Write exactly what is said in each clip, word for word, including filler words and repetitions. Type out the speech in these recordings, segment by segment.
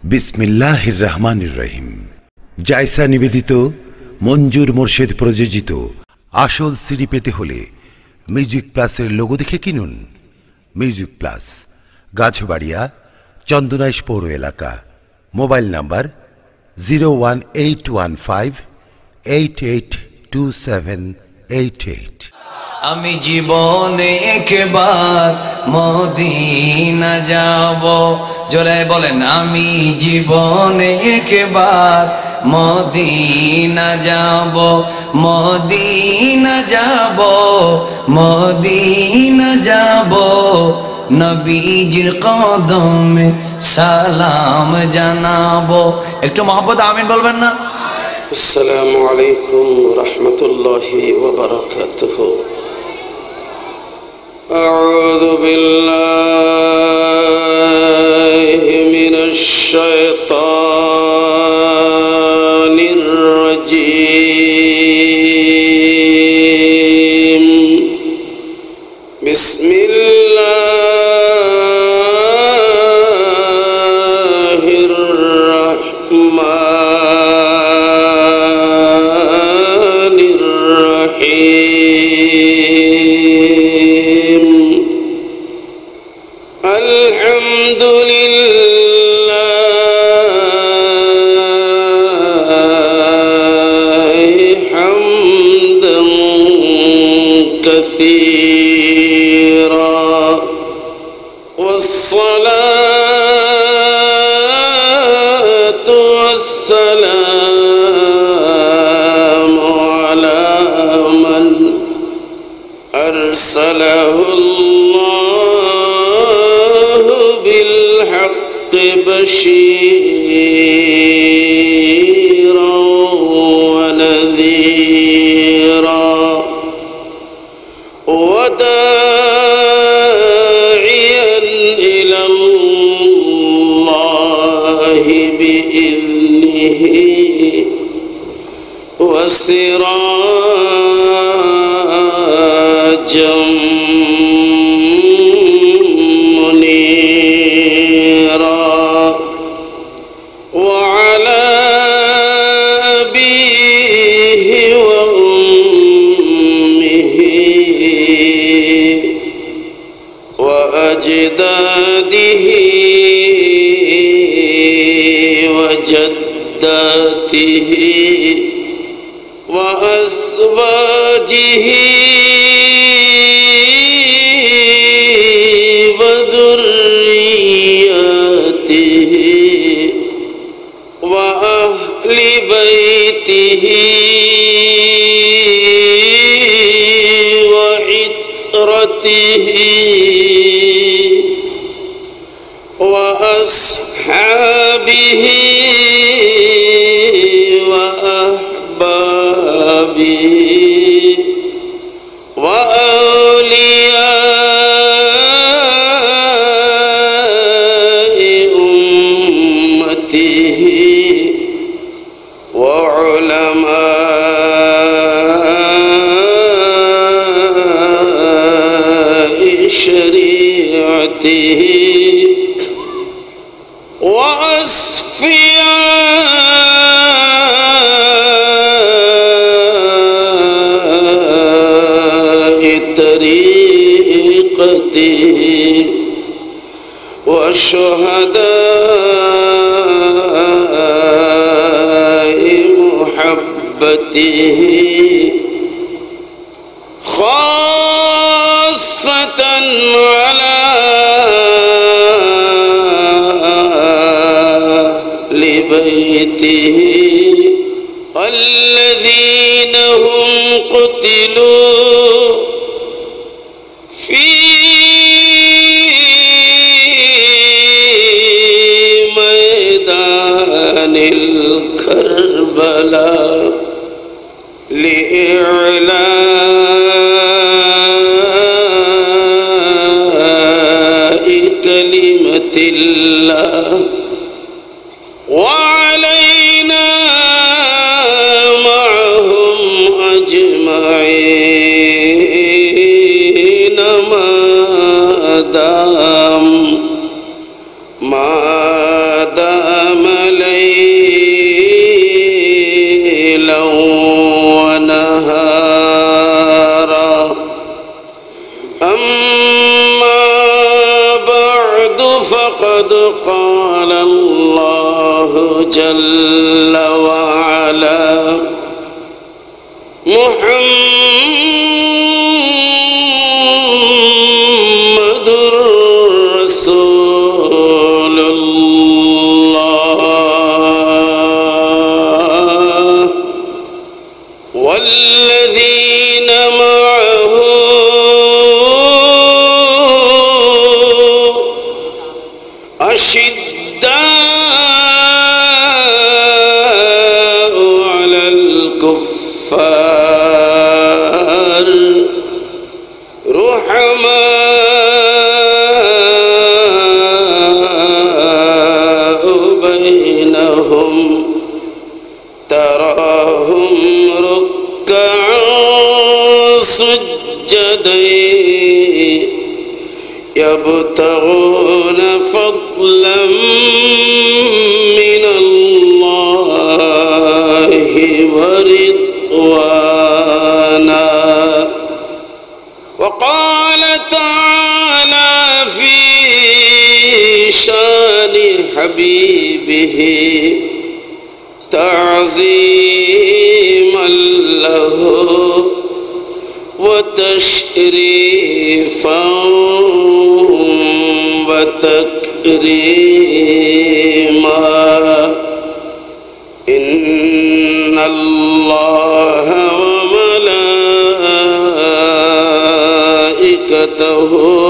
বিসমিল্লাহির রহমানির রহিম। জায়সা নিবেদিত মঞ্জুর মোর্শেদ প্রযোজিত আসল সিডি পেতে হলে মিউজিক প্লাসের লোগো দেখে কিনুন। মিউজিক প্লাস, গাছবাড়িয়া, চন্দনাইশ পৌর এলাকা। Mobile number zero one eight one five eight eight two seven eight eight. আমি জীবনে একবার মদিনা যাব, জোরে বলেন আমি জীবনে একবার মদিনা যাব, মদিনা যাব, মদিনা যাব, নবীজির কদমে সালাম জানাবো। একটু মহব্বত আমিন বলবেন না? আসসালামু আলাইকুম রাহমাতুল্লাহি ওয়া বারাকাতুহু। আউযু বিল্লাহি মিনাশ শাইতানির রাজীম। বিসমিল্লাহির রাহমানির রহিম। আলহামদুলিল্লাহি হামদান কাসীরা ওয়াসসালাতু ওয়াসসালামু আলা মান আরসালাহুল্লাহু বিল হাক্কি বাশীরান ওয়া নাযীরা ওয়া দা'iয়ান ইলাল্লাহি বিইذنিহি ওয়া সিরাজাম মুনীরা ওয়া আলা আবিহি ওয়া উম্মিহি ওয়া আজদাদিহি ওয়া জাদ্দাতিহি ওয়া আযওয়াজিহি ওয়া যুররিয়াতিহি ওয়া আহলি বাইতিহি ওয়া ইতরাতিহি ওয়া আসহাবিহি ওয়া আহবাবিহি ওয়া আউলিয়াই উম্মতিহি ওয়া উলামাই শরীআতিহি ওয়া আসফিয়াই তরিকতিহি ওয়া শুহাদাই মুহাব্বতিহি খাসাতান আলা লিবাইতিহি الذين هم قتلوا في ميدان الكربلاء لإعلاء كلمة الله وعلينا معهم أجمعين ما دام ما دام وقد قال الله جل وعلا محمد رسول الله والذين معه أشداء على الكفار رحماء بينهم تراهم ركعا سجدا يبتغون فضلا من الله ورضوانا وقال تعالى في شان حبيبه تعظيما له وتشريفا وتكريما إن الله وملائكته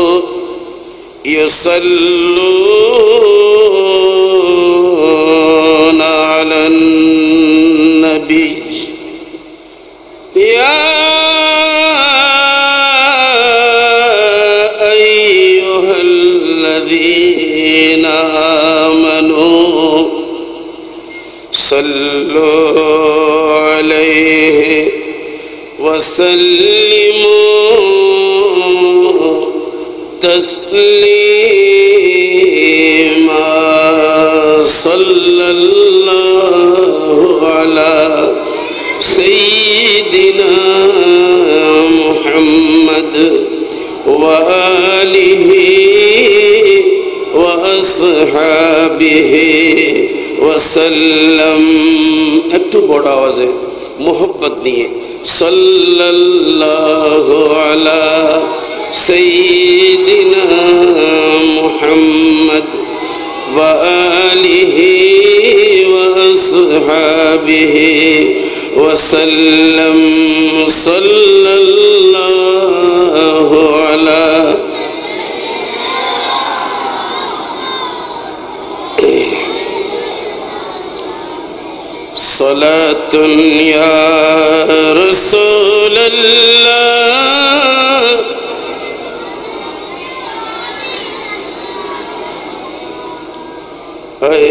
يصلون على النبي يا أيها الذين آمنوا صلوا عليه وسلموا تسليما صلى الله على سيدنا محمد وآله وأصحابه وسلم একটু বড় আওয়াজে মোহব্বত নিয়ে সাল্লাল্লাহু আলা সাইয়্যিদিনা মুহাম্মদ ওয়া আলিহি ওয়া আসহাবিহি ওয়া সাল্লাম সাল্লাল্লাহু আলা صلاة يا رسول الله اے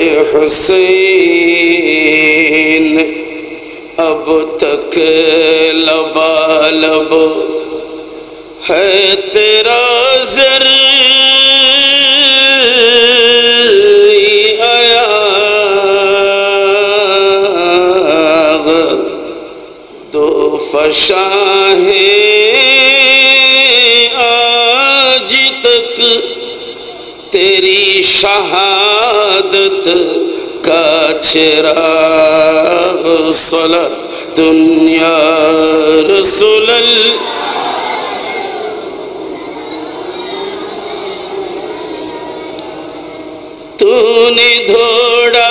حسین اب تک لبالب ہے تیرا زر فشاں ہے آج تک تیری شہادت کا چراغ صلاۃ یا رسول اللہ تو نے دھوڑا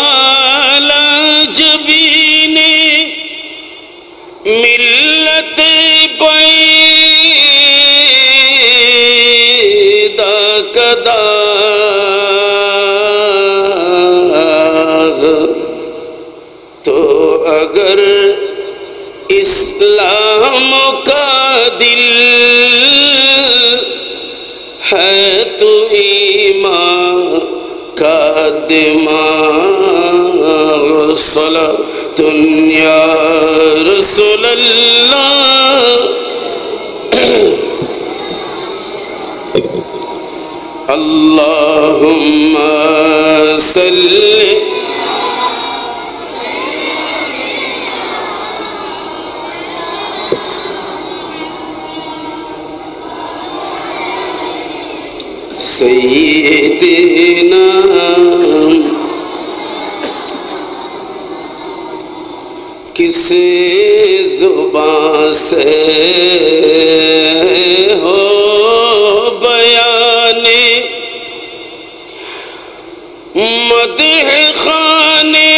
لاجبینے ملت بیدا کا داغ تو اگر اسلام کا دل ہے تو ایمان کا دماغ صلاۃ یا رسول اللہ اللہم صلی سیدنا کس زبان سے ہو بیان مدح خانے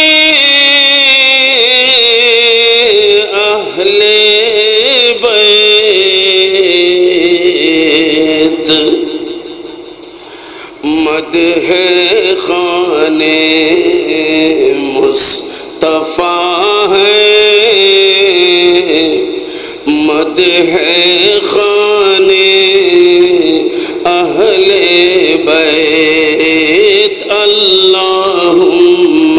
اہل بیت مدح خانے مصطفیٰ ہے مدح خانے اہل بیت اللہم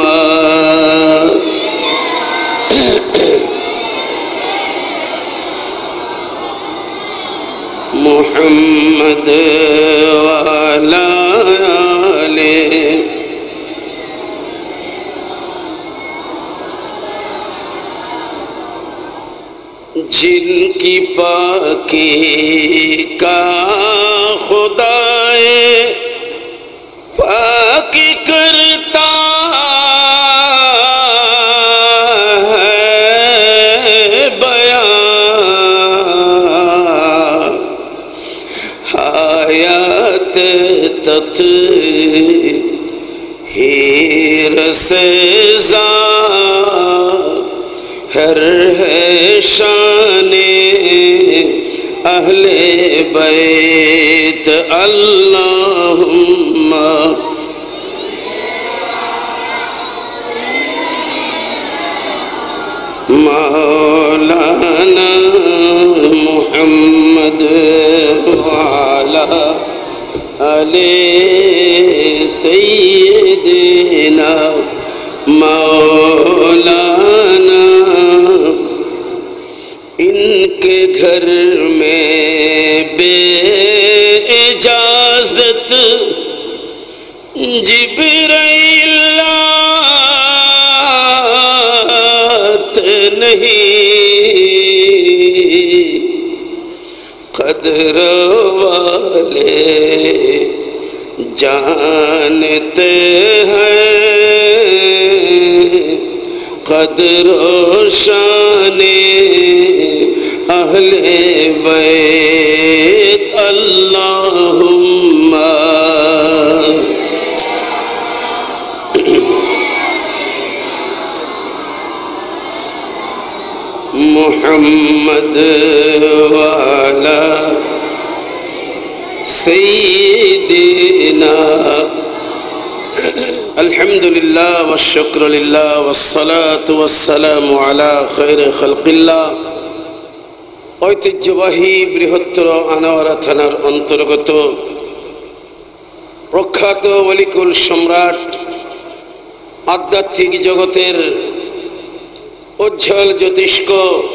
محمد وعلی آلہ جن کی پاکی کا خدائے پاکی کرتا ہے بیان آیات تطہیر سے ظاہر ہے شان اہل بیت اللہم مولانا محمد وعلی آل سیدنا مولانا ان کے گھر میں بے اجازت جبرائیل آتے نہیں قدر والے جانتے ہیں قدر و شان اہل بیت اللہم محمد وعلی سیدنا الحمدللہ والشکر للہ والصلاة والسلام علی خیر خلق اللہ ঐতিহ্যবাহী বৃহত্তর আনোয়ারা থানার অন্তর্গত প্রখ্যাত ওলিকুল সম্রাট আধ্যাত্মিক জগতের উজ্জ্বল জ্যোতিষ্ক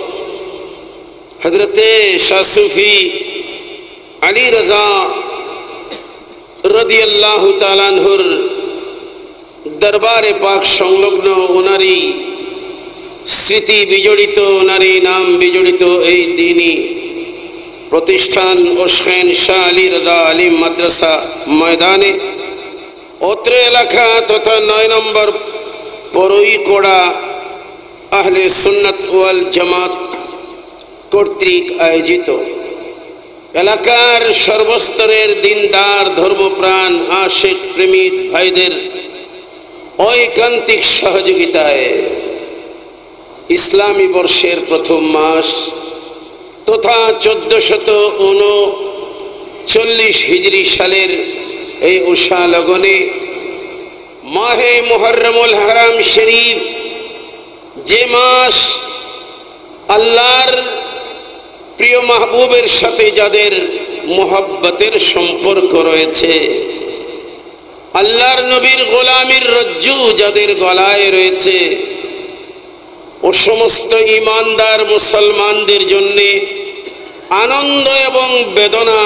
হযরতে শাহ সুফি আলী রাজা রাদিয়াল্লাহু তাআলা আনহুর দরবারে পাক সংলগ্ন ওনারই স্মৃতি বিজড়িত নারী নাম বিজড়িত এই দ্বীনি প্রতিষ্ঠান ওশখেন শাহ আলী রাজা আলিম মাদ্রাসা ময়দানে অত্র এলাকা তথা নয় নম্বর পরইকোড়া আহলে সুন্নাত ওয়াল জামাত কর্তৃক আয়োজিত এলাকার সর্বস্তরের দিনদার ধর্মপ্রাণ আশিক প্রেমিক ভাইদের ঐকান্তিক সহযোগিতায় ইসলামী বর্ষের প্রথম মাস তথা চোদ্দশত উনচল্লিশ হিজরি সালের এই উষা লগনে মাহে মুহররমুল হারাম শরীফ যে মাস আল্লাহর প্রিয় মাহবুবের সাথে যাদের মোহাব্বতের সম্পর্ক রয়েছে আল্লাহর নবীর গোলামীর রজ্জু যাদের গলায় রয়েছে ও সমস্ত ঈমানদার মুসলমানদের জন্য আনন্দ এবং বেদনা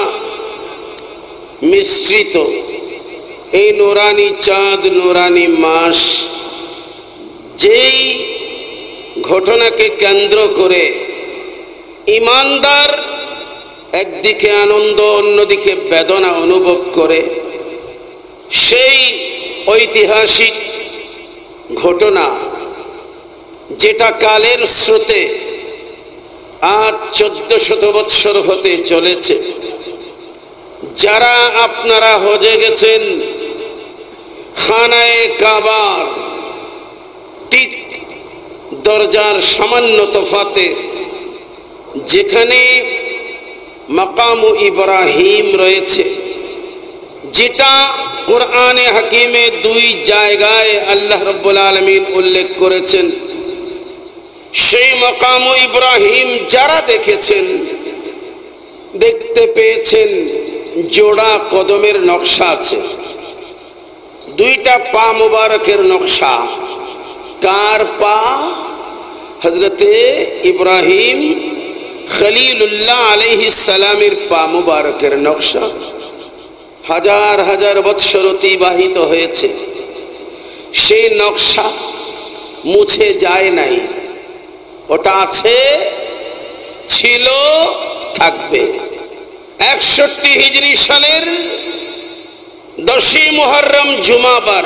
মিশ্রিত এই নুরানি চাঁদ নুরানি মাস যেই ঘটনাকে কেন্দ্র করে ঈমানদার একদিকে আনন্দ অন্যদিকে বেদনা অনুভব করে সেই ঐতিহাসিক ঘটনা যেটা কালের স্রোতে আজ চোদ্দ শত বৎসর হতে চলেছে। যারা আপনারা হজে গেছেন, খানায়ে কাবার ঠিক দরজার সামান্য তফাতে যেখানে মাকাম ইব্রাহিম রয়েছে, যেটা কোরআনে হাকিমে দুই জায়গায় আল্লাহ রাব্বুল আলামিন উল্লেখ করেছেন, সেই মাকাম ইব্রাহিম যারা দেখেছেন, দেখতে পেয়েছেন জোড়া কদমের নকশা আছে, দুইটা পা মুবারকের নকশা। কার পা? হযরতে ইব্রাহিম খলিলুল্লাহ আলাইহিস সালামের পা মুবারকের নকশা। হাজার হাজার বৎসর অতিবাহিত হয়েছে, সেই নকশা মুছে যায় নাই, ওটা আছে, ছিল, থাকবে। একষট্টি হিজরি সালের দশই মুহররম জুমাবার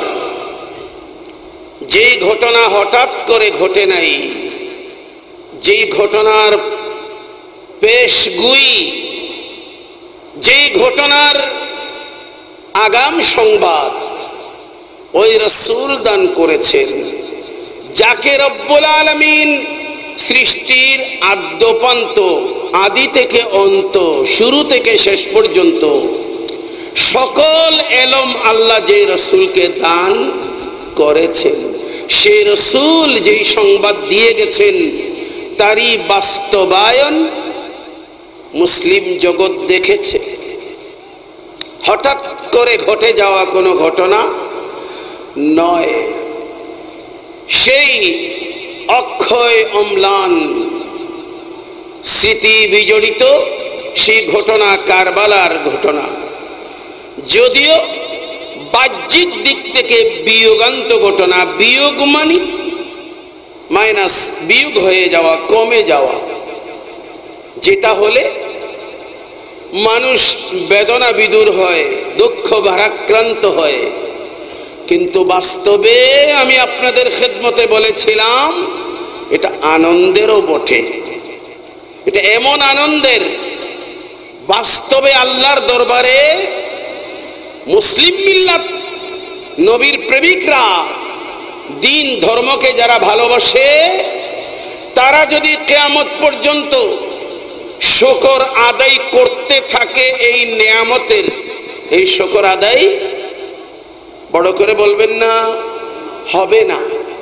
যেই ঘটনা হঠাৎ করে ঘটে নাই, যেই ঘটনার পেশগুই, যেই ঘটনার আগাম সংবাদ ওই রাসূল দান করেছেন, যাকে রব্বুল আলামিন সৃষ্টির আদ্যপান্ত, আদি থেকে অন্ত, শুরু থেকে শেষ পর্যন্ত সকল এলম আল্লাহ যে রাসূলকে দান করেছেন, সেই রাসূল যেই সংবাদ দিয়ে গেছেন তারই বাস্তবায়ন মুসলিম জগৎ দেখেছে। হঠাৎ করে ঘটে যাওয়া কোনো ঘটনা নয়। সেই অক্ষয় অম্লান স্মৃতি বিজড়িত সেই ঘটনা কারবালার ঘটনা, যদিও বাহ্যিক দিক থেকে বিয়োগান্ত ঘটনা। বিয়োগ মানে মাইনাস, বিয়োগ হয়ে যাওয়া, কমে যাওয়া, যেটা হলে মানুষ বেদনা বিদূর হয়, দুঃখ ভারাক্রান্ত হয়। কিন্তু বাস্তবে আমি আপনাদের খেদমতে বলেছিলাম এটা আনন্দেরও বটে। এটা এমন আনন্দের, বাস্তবে আল্লাহর দরবারে মুসলিম মিল্লাত, নবীর প্রেমিকরা, দিন ধর্মকে যারা ভালোবাসে, তারা যদি কিয়ামত পর্যন্ত শুকর আদায় করতে থাকে এই নেয়ামতের, এই শুকর আদায় বড় করে বলবেন না, হবে না।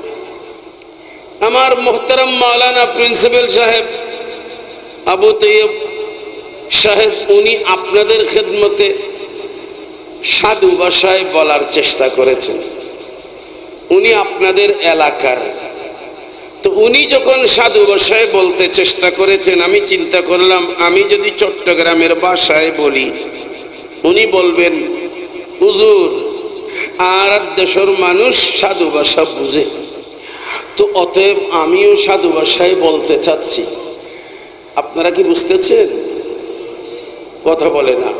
আমার মোহতারাম মাওলানা প্রিন্সিপাল সাহেব আবু তৈয়ব সাহেব, উনি আপনাদের খেদমতে সাধু ভাষায় বলার চেষ্টা করেছেন। উনি আপনাদের এলাকার, তো উনি যখন সাধু ভাষায় বলতে চেষ্টা করেছেন, আমি চিন্তা করলাম আমি যদি চট্টগ্রামের ভাষায় বলি, উনি বলবেন হুজুর আর দেশের মানুষ সাধু ভাষা বুঝে, তো অতএব আমিও সাধু ভাষায় বলতে চাচ্ছি। আপনারা কি বুঝতেছেন? কথা বলে না।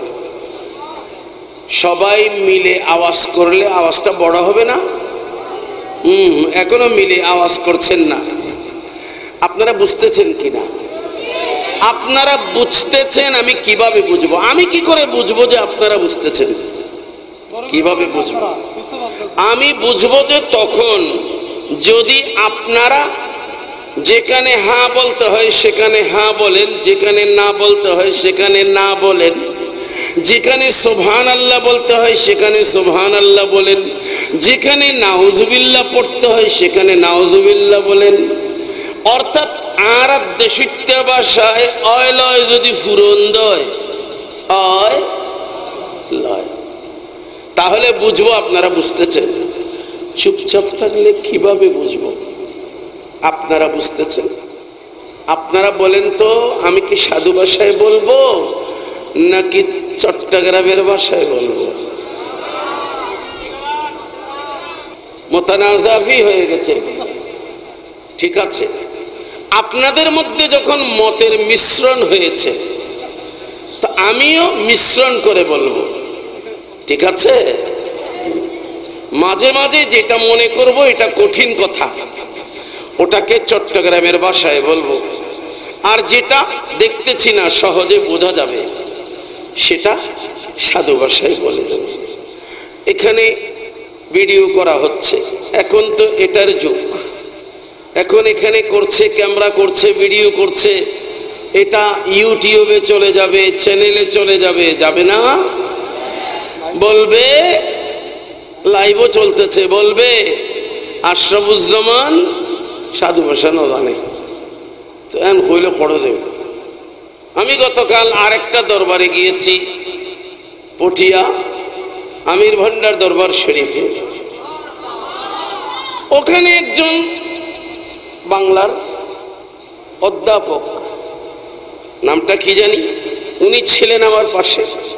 সবাই মিলে আওয়াজ করলে আওয়াজটা বড় হবে না? হুম এখনো মিলে আওয়াজ করছেন না। আপনারা বুঝতেছেন কিনা? আপনারা বুঝতেছেন, আমি কিভাবে বুঝবো? আমি কি করে বুঝবো যে আপনারা বুঝতেছেন? কিভাবে বুঝবো? আমি বুঝবো যে তখন যদি আপনারা যেখানে হ্যাঁ বলতে হয় সেখানে হ্যাঁ বলেন, যেখানে না বলতে হয় সেখানে না বলেন, যেখানে সুবহান আল্লাহ বলতে হয় সেখানে সুবহান আল্লাহ বলেন, যেখানে নাউজুবিল্লাহ পড়তে হয় সেখানে নাউজুবিল্লাহ বলেন। অর্থাৎ আর দেশিত্যা ভাষায় অয় লয় যদি ফুরন দয়, অয় লয়, তাহলে বুঝবো আপনারা বুঝতেছেন। চুপচাপ থাকলে কিভাবে বুঝবো আপনারা বুঝতেছেন? আপনারা বলেন তো, আমি কি সাধু ভাষায় বলবো নাকি চট্টগ্রামের ভাষায় বলবো? মোতানাজাফি হয়ে গেছে। ঠিক আছে, আপনাদের মধ্যে যখন মতের মিশ্রণ হয়েছে, তো আমিও মিশ্রণ করে বলবো। ঠিক আছে, মাঝে মাঝে যেটা মনে করব এটা কঠিন কথা, ওটাকে চট্টগ্রামের ভাষায় বলবো, আর যেটা দেখতেছি না সহজে বোঝা যাবে সেটা সাধু ভাষায় বলে দেব। এখানে ভিডিও করা হচ্ছে, এখন তো এটার যুগ, এখন এখানে করছে, ক্যামেরা করছে, ভিডিও করছে, এটা ইউটিউবে চলে যাবে, চ্যানেলে চলে যাবে, যাবে না? বলবে লাইভও চলতেছে, বলবে আশরাফুজ্জামান সাধু ভাষা না জানে, তো এন হইলে পড়ে যাবে। আমি গতকাল আরেকটা দরবারে গিয়েছি, পটিয়া আমির ভান্ডার দরবার শরীফে। ওখানে একজন বাংলার অধ্যাপক, নামটা কি জানি, উনি ছিলেন আমার পাশে।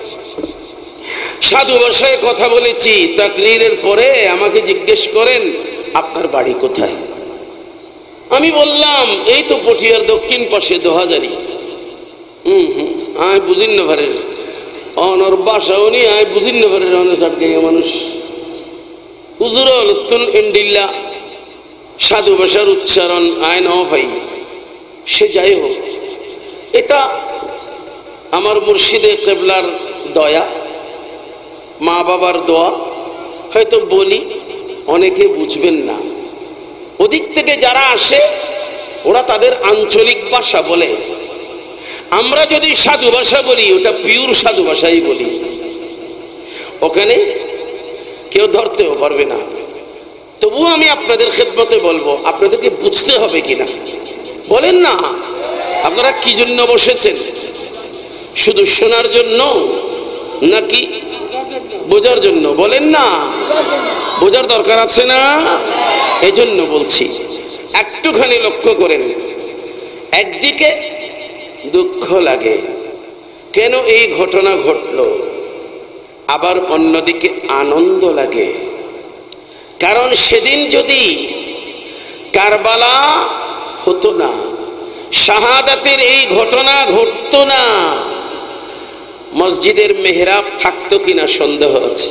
সাধু ভাষায় কথা বলেছি, তাকরীরের পরে আমাকে জিজ্ঞেস করেন আপনার বাড়ি কোথায়। আমি বললাম এই তো পটিয়ার দক্ষিণ পাশে দোহাজারি। হুম হুম আয় বুঝিন না ভারের অনর বাসা উনি আয় বুঝিন না ভারের অনেক সাটকে মানুষ হুজুরুল উত্তুন ইন্ডিল্লা সাধু ভাষার উচ্চারণ আয় ন ভাই। সে যাই হোক, এটা আমার মুর্শিদে কেবলার দয়া, মা বাবার দোয়া। হয়তো বলি অনেকে বুঝবেন না, ওদিক থেকে যারা আসে ওরা তাদের আঞ্চলিক ভাষা বলে, আমরা যদি সাধু ভাষা বলি ওটা পিওর সাধু ভাষাই বলি, ওখানে কেউ ধরতেও পারবে না। তবুও আমি আপনাদের খেদমতে বলবো, আপনাদেরকে বুঝতে হবে কিনা বলেন না। আপনারা কি জন্য বসেছেন? শুধু শোনার জন্য নাকি বোঝার জন্য? বলেন না, বোঝার দরকার আছে না, এজন্য বলছি। একটুখানি লক্ষ্য করেন, একদিকে দুঃখ লাগে কেন এই ঘটনা ঘটলো, আবার অন্যদিকে আনন্দ লাগে, কারণ সেদিন যদি কারবালা হতো না, শাহাদাতের এই ঘটনা ঘটতো না, মসজিদের মেহরাব থাকতো কিনা সন্দেহ আছে।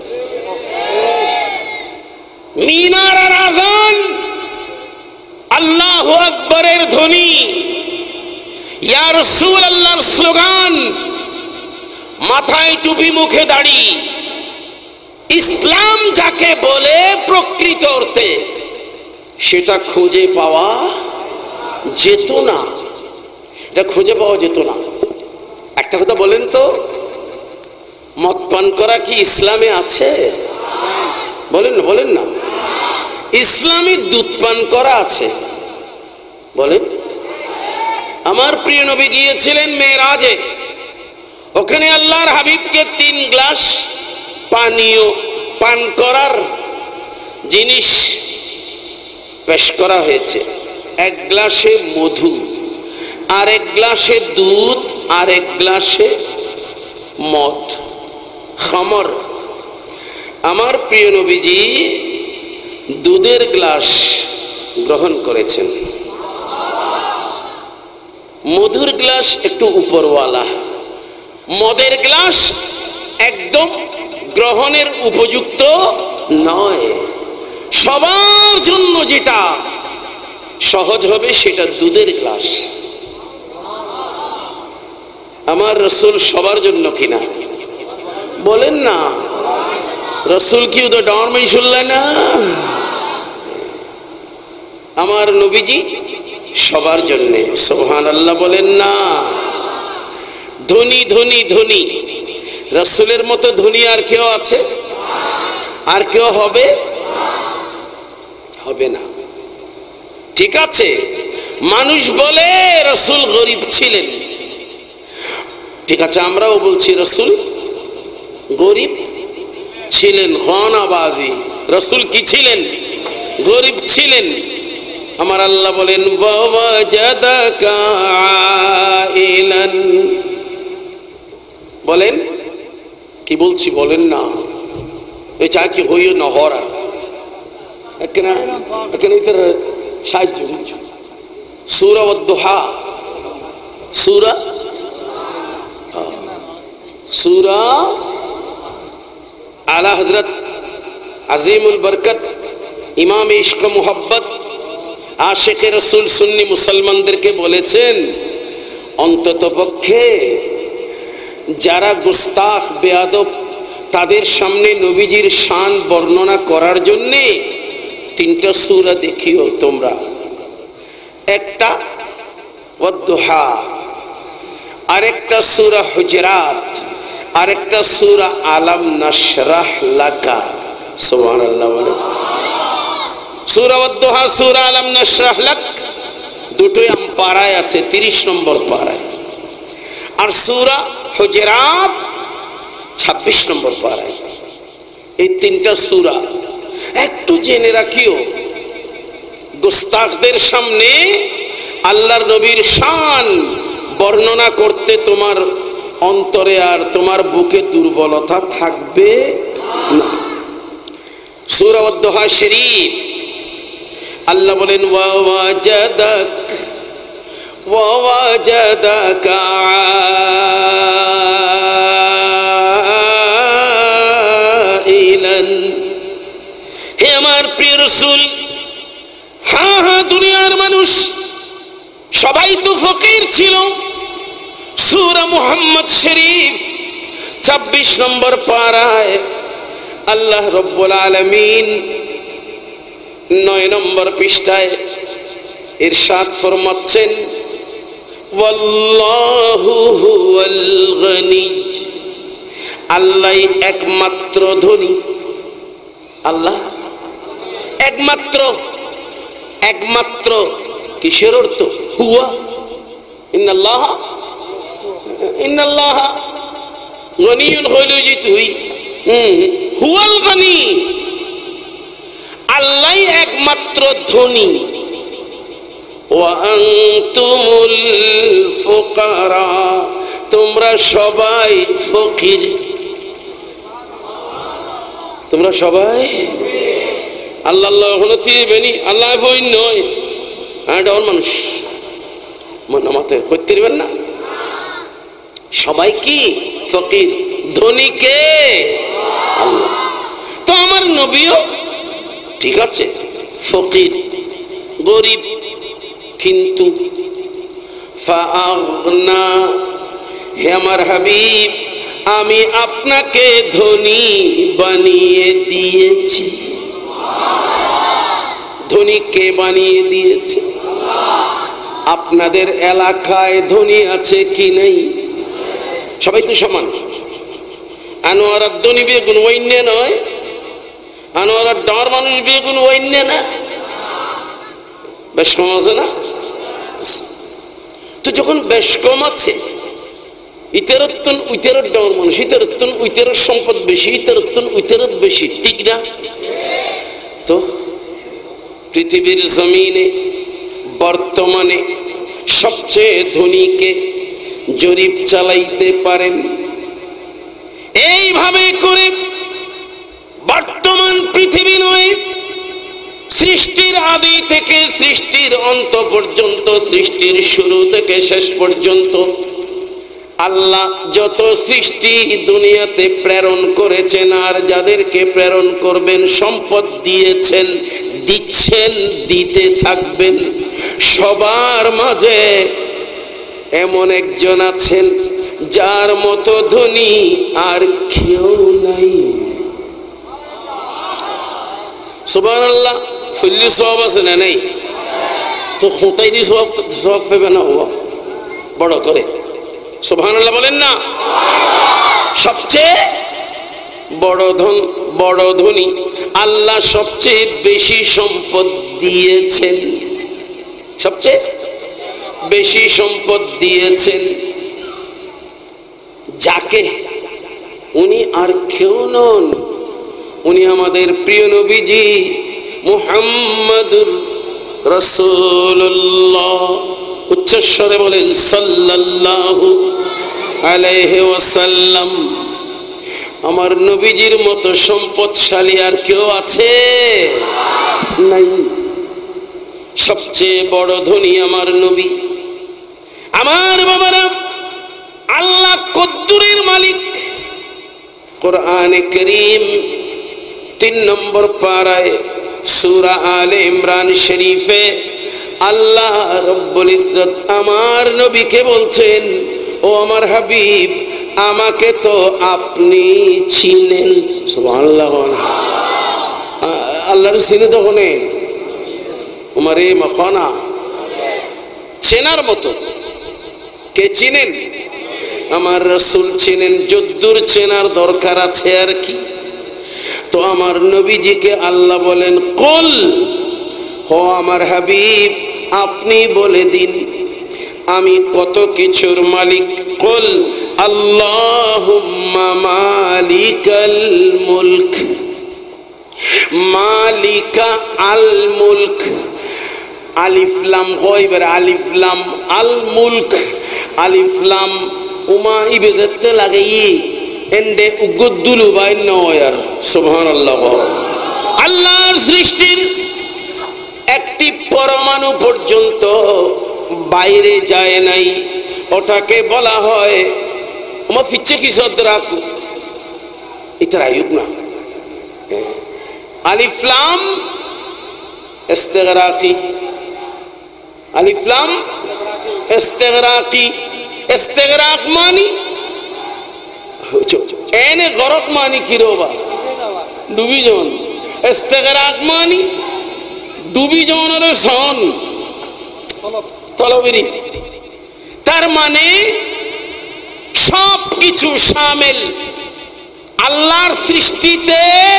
মিনার আর আযান, আল্লাহু আকবরের ধ্বনি, ইয়া রাসূলুল্লাহর স্লোগান, মাথায় টুপি মুখে দাড়ি, ইসলাম যাকে বলে প্রকৃত অর্থে সেটা খুঁজে পাওয়া যেত না, এটা খুঁজে পাওয়া যেত না। একটা কথা বলেন তো, মদ পান করা কি ইসলামে আছে? বলেন না, বলেন না। ইসলামী দুধ পান করা আছে, বলেন। আমার প্রিয় নবী গিয়েছিলেন মেরাজে, ওখানে আল্লাহর হাবিবকে তিন গ্লাস পানীয় পান করার জিনিস পেশ করা হয়েছে। এক গ্লাসে মধু, আর এক গ্লাসে দুধ, আর এক গ্লাসে মদ, খামর। আমার প্রিয় নবীজি দুধের গ্লাস গ্রহণ করেছেন, মধুর গ্লাস একটু উপরওয়ালা, মদের গ্লাস একদম গ্রহণের উপযুক্ত নয়। সবার জন্য যেটা সহজ হবে সেটা দুধের গ্লাস। আমার রসুল সবার জন্য কিনা বলেন না, রসুল কি তো ডরমেই শুনলেন না? আমার নবীজি সবার জন্যে, সুবহানাল্লাহ বলেন না। ধনী ধনী ধনী, রসুলের মতো ধনী আর কেউ আছে? আর কেউ হবে? হবে না। ঠিক আছে, মানুষ বলে রসুল গরিব ছিলেন, ঠিক আছে, আমরাও বলছি রসুল গরিব ছিলেন। খনাবাজি, রসুল কি ছিলেন? গরিব ছিলেন। আমার আল্লাহ বলেন ওয়াজাদাকা আইলান, বলেন কি বলছি বলেন না, এই চা কি হইও না হরা এখানে এখানে ইতর সাহায্য দিচ্ছ। সূরা ওয়াদ-দুহা, সূরা সূরা আলা হযরত আজিমুল বরকত ইমাম ইশক মুহাব্বত আশিকে রাসূল সুন্নি মুসলমানদেরকে বলেছেন, অন্তত পক্ষে যারা গুস্তাখ বেয়াদব তাদের সামনে নবীজির শান বর্ণনা করার জন্যে তিনটা সূরা দেখিও তোমরা। একটা ওয়াদ-দুহা, আরেকটা সূরা হুজরাত, আরেকটা সূরা আলাম নাশরাহ লাকা। সুবহানাল্লাহ বলেন। সূরা ওয়াদ-দুহা, সূরা আলাম নাশরাহ লাক দুটোই আম পারায় আছে, তিরিশ নম্বর পারায়। আর সূরা হুজরাত ছাব্বিশ নম্বর পারায়। এই তিনটা সূরা একটু জেনে রাখিও, গুস্তাখদের সামনে আল্লাহর নবীর শান বর্ণনা করতে তোমার অন্তরে আর তোমার বুকে দুর্বলতা থাকবে না। সূরা ওয়াদ-দুহা শরীফ আল্লাহ বলেন, ওয়া ওয়াজাদাক ওয়া ওয়াজাদাকা আইলান। হে আমার প্রিয় রাসূল, হ্যাঁ হ্যাঁ দুনিয়ার মানুষ সবাই তো ফকির ছিল। সূরা মুহাম্মদ শরীফ ছাব্বিশ নম্বর পারায় আল্লাহ রব্বুল আলামিন নয় নম্বর পৃষ্ঠায় ইরশাদ ফরমাচ্ছেন, ওয়াল্লাহু হুয়াল গনি, আল্লাহ একমাত্র ধনী। আল্লাহ একমাত্র, একমাত্র কিসের অর্থ? হুয়া, ইন্নাল্লাহ ইন্নাল্লাহ গনিয়ুন হইল যে তুই হুয়াল গনি, আল্লাহ একমাত্র ধনী। ওয়া আনতুমুল ফুকারা, তোমরা সবাই ফকির। তোমরা সবাই আল্লাহ আল্লাহ হলো তিবেনি, আল্লাহ ভয় নয়। হ্যাঁ ডর মানুষ মাতে করতে পারবেন না। সবাই কি ফকির, ধনী কে? আল্লাহ। তো আমার নবীও ঠিক আছে ফকির গরিব, কিন্তু ফাআগনা, হে আমার হাবিব আমি আপনাকে ধনী বানিয়ে দিয়েছি। ধনী কে বানিয়ে দিয়েছে? আপনাদের এলাকায় ধনী আছে কি নেই? সবাই তো সমান। আনোয়ারার ধনী বেগুন ওইন্য নয়, আনোয়ারার ডর মানুষ বেগুন ওইন্য না, বেশ কম আছে না? তো যখন বেশ কম আছে, ইতেরত্তন উইতেরত ডর মানুষ, ইতেরত্তন উইতেরত সম্পদ বেশি, ইতেরত্তন উইতেরত বেশি, ঠিক না? তো পৃথিবীর জমিনে বর্তমানে সবচেয়ে ধনীকে জরিপ চালাইতে পারেন। এইভাবে করে বর্তমান পৃথিবী নয়, সৃষ্টির আদি থেকে সৃষ্টির অন্ত পর্যন্ত, সৃষ্টির শুরু থেকে শেষ পর্যন্ত আল্লাহ যত সৃষ্টি দুনিয়াতে প্রেরণ করেছেন আর যাদেরকে প্রেরণ করবেন সম্পদ দিয়েছেন, দিচ্ছেন, দিতে থাকবেন। সবার মাঝে এমন একজন আছেন যার মতো ধনী আর কেউ নাই। সুবহানাল্লাহ। ফুল্লি সওয়াব আছে না নাই? তো খোঁতাইনি সওয়াব সওয়াব পাবে না হওয়া বড় করে। সুবহানাল্লাহ বলেন না? সবচেয়ে বড় ধন, বড় ধনী আল্লাহ সবচেয়ে বেশি সম্পদ দিয়েছেন, সবচেয়ে বেশি সম্পদ দিয়েছেন যাকে, উনি আর কেউ নন, উনি আমাদের প্রিয় নবীজি মুহাম্মাদুর রাসূলুল্লাহ। উচ্চস্বরে বলেন সাল্লাল্লাহু আলাইহি ওয়াসাল্লাম। আমার নবীজির মতো সম্পদশালী আর কেউ আছে? নাই। সবচেয়ে বড় ধনী আমার নবী। আমার বাবারা, আল্লাহ কদ্দুরের মালিক। কোরআনে কারীম তিন নম্বর পারায় সূরা আলে ইমরান শরীফে আল্লাহ রব্বুল ইজ্জত আমার নবীকে বলছেন, ও আমার হাবিব, আমাকে তো আপনি চিনেন। সুবহানাল্লাহ। আল্লাহর চিনে তখন উমারে মখানা চেনার মতো কে চিনেন? আমার রাসূল চিনেন। যদ্দূর চেনার দরকার আছে আর কি। তো আমার নবীজিকে আল্লাহ বলেন, কুল, ও আমার হাবিব আপনি বলে দিন আমি কত কিছুর মালিক। কুল আল্লাহুম্মা মালিকাল মুলক, মালিকা আল মুলক, আলিফ লাম হয় বের, আলিফ লাম আল মুলক, আলিফ লাম উমা ইবেজতে লাগেই এন্ডে উগদ্দুলু বাই নয়ার। সুবহানাল্লাহ। আল্লাহর সৃষ্টির একটি পরমাণু পর্যন্ত বাইরে যায় নাই, ওটাকে বলা হয় ওমা ফিচ্ছে কি সদরাকু ইতরায়ুক না আলিফ লাম ইস্তিগরাকি, আলিফ লাম ইস্তিগরাকি। ইস্তিগরাক মানি এনে গরক মানি কি রোবা ডুবি জন। ইস্তিগরাক মানি ডুবি জনের সন তলবেরি। তার মানে সব কিছু শামিল। আল্লাহর সৃষ্টিতে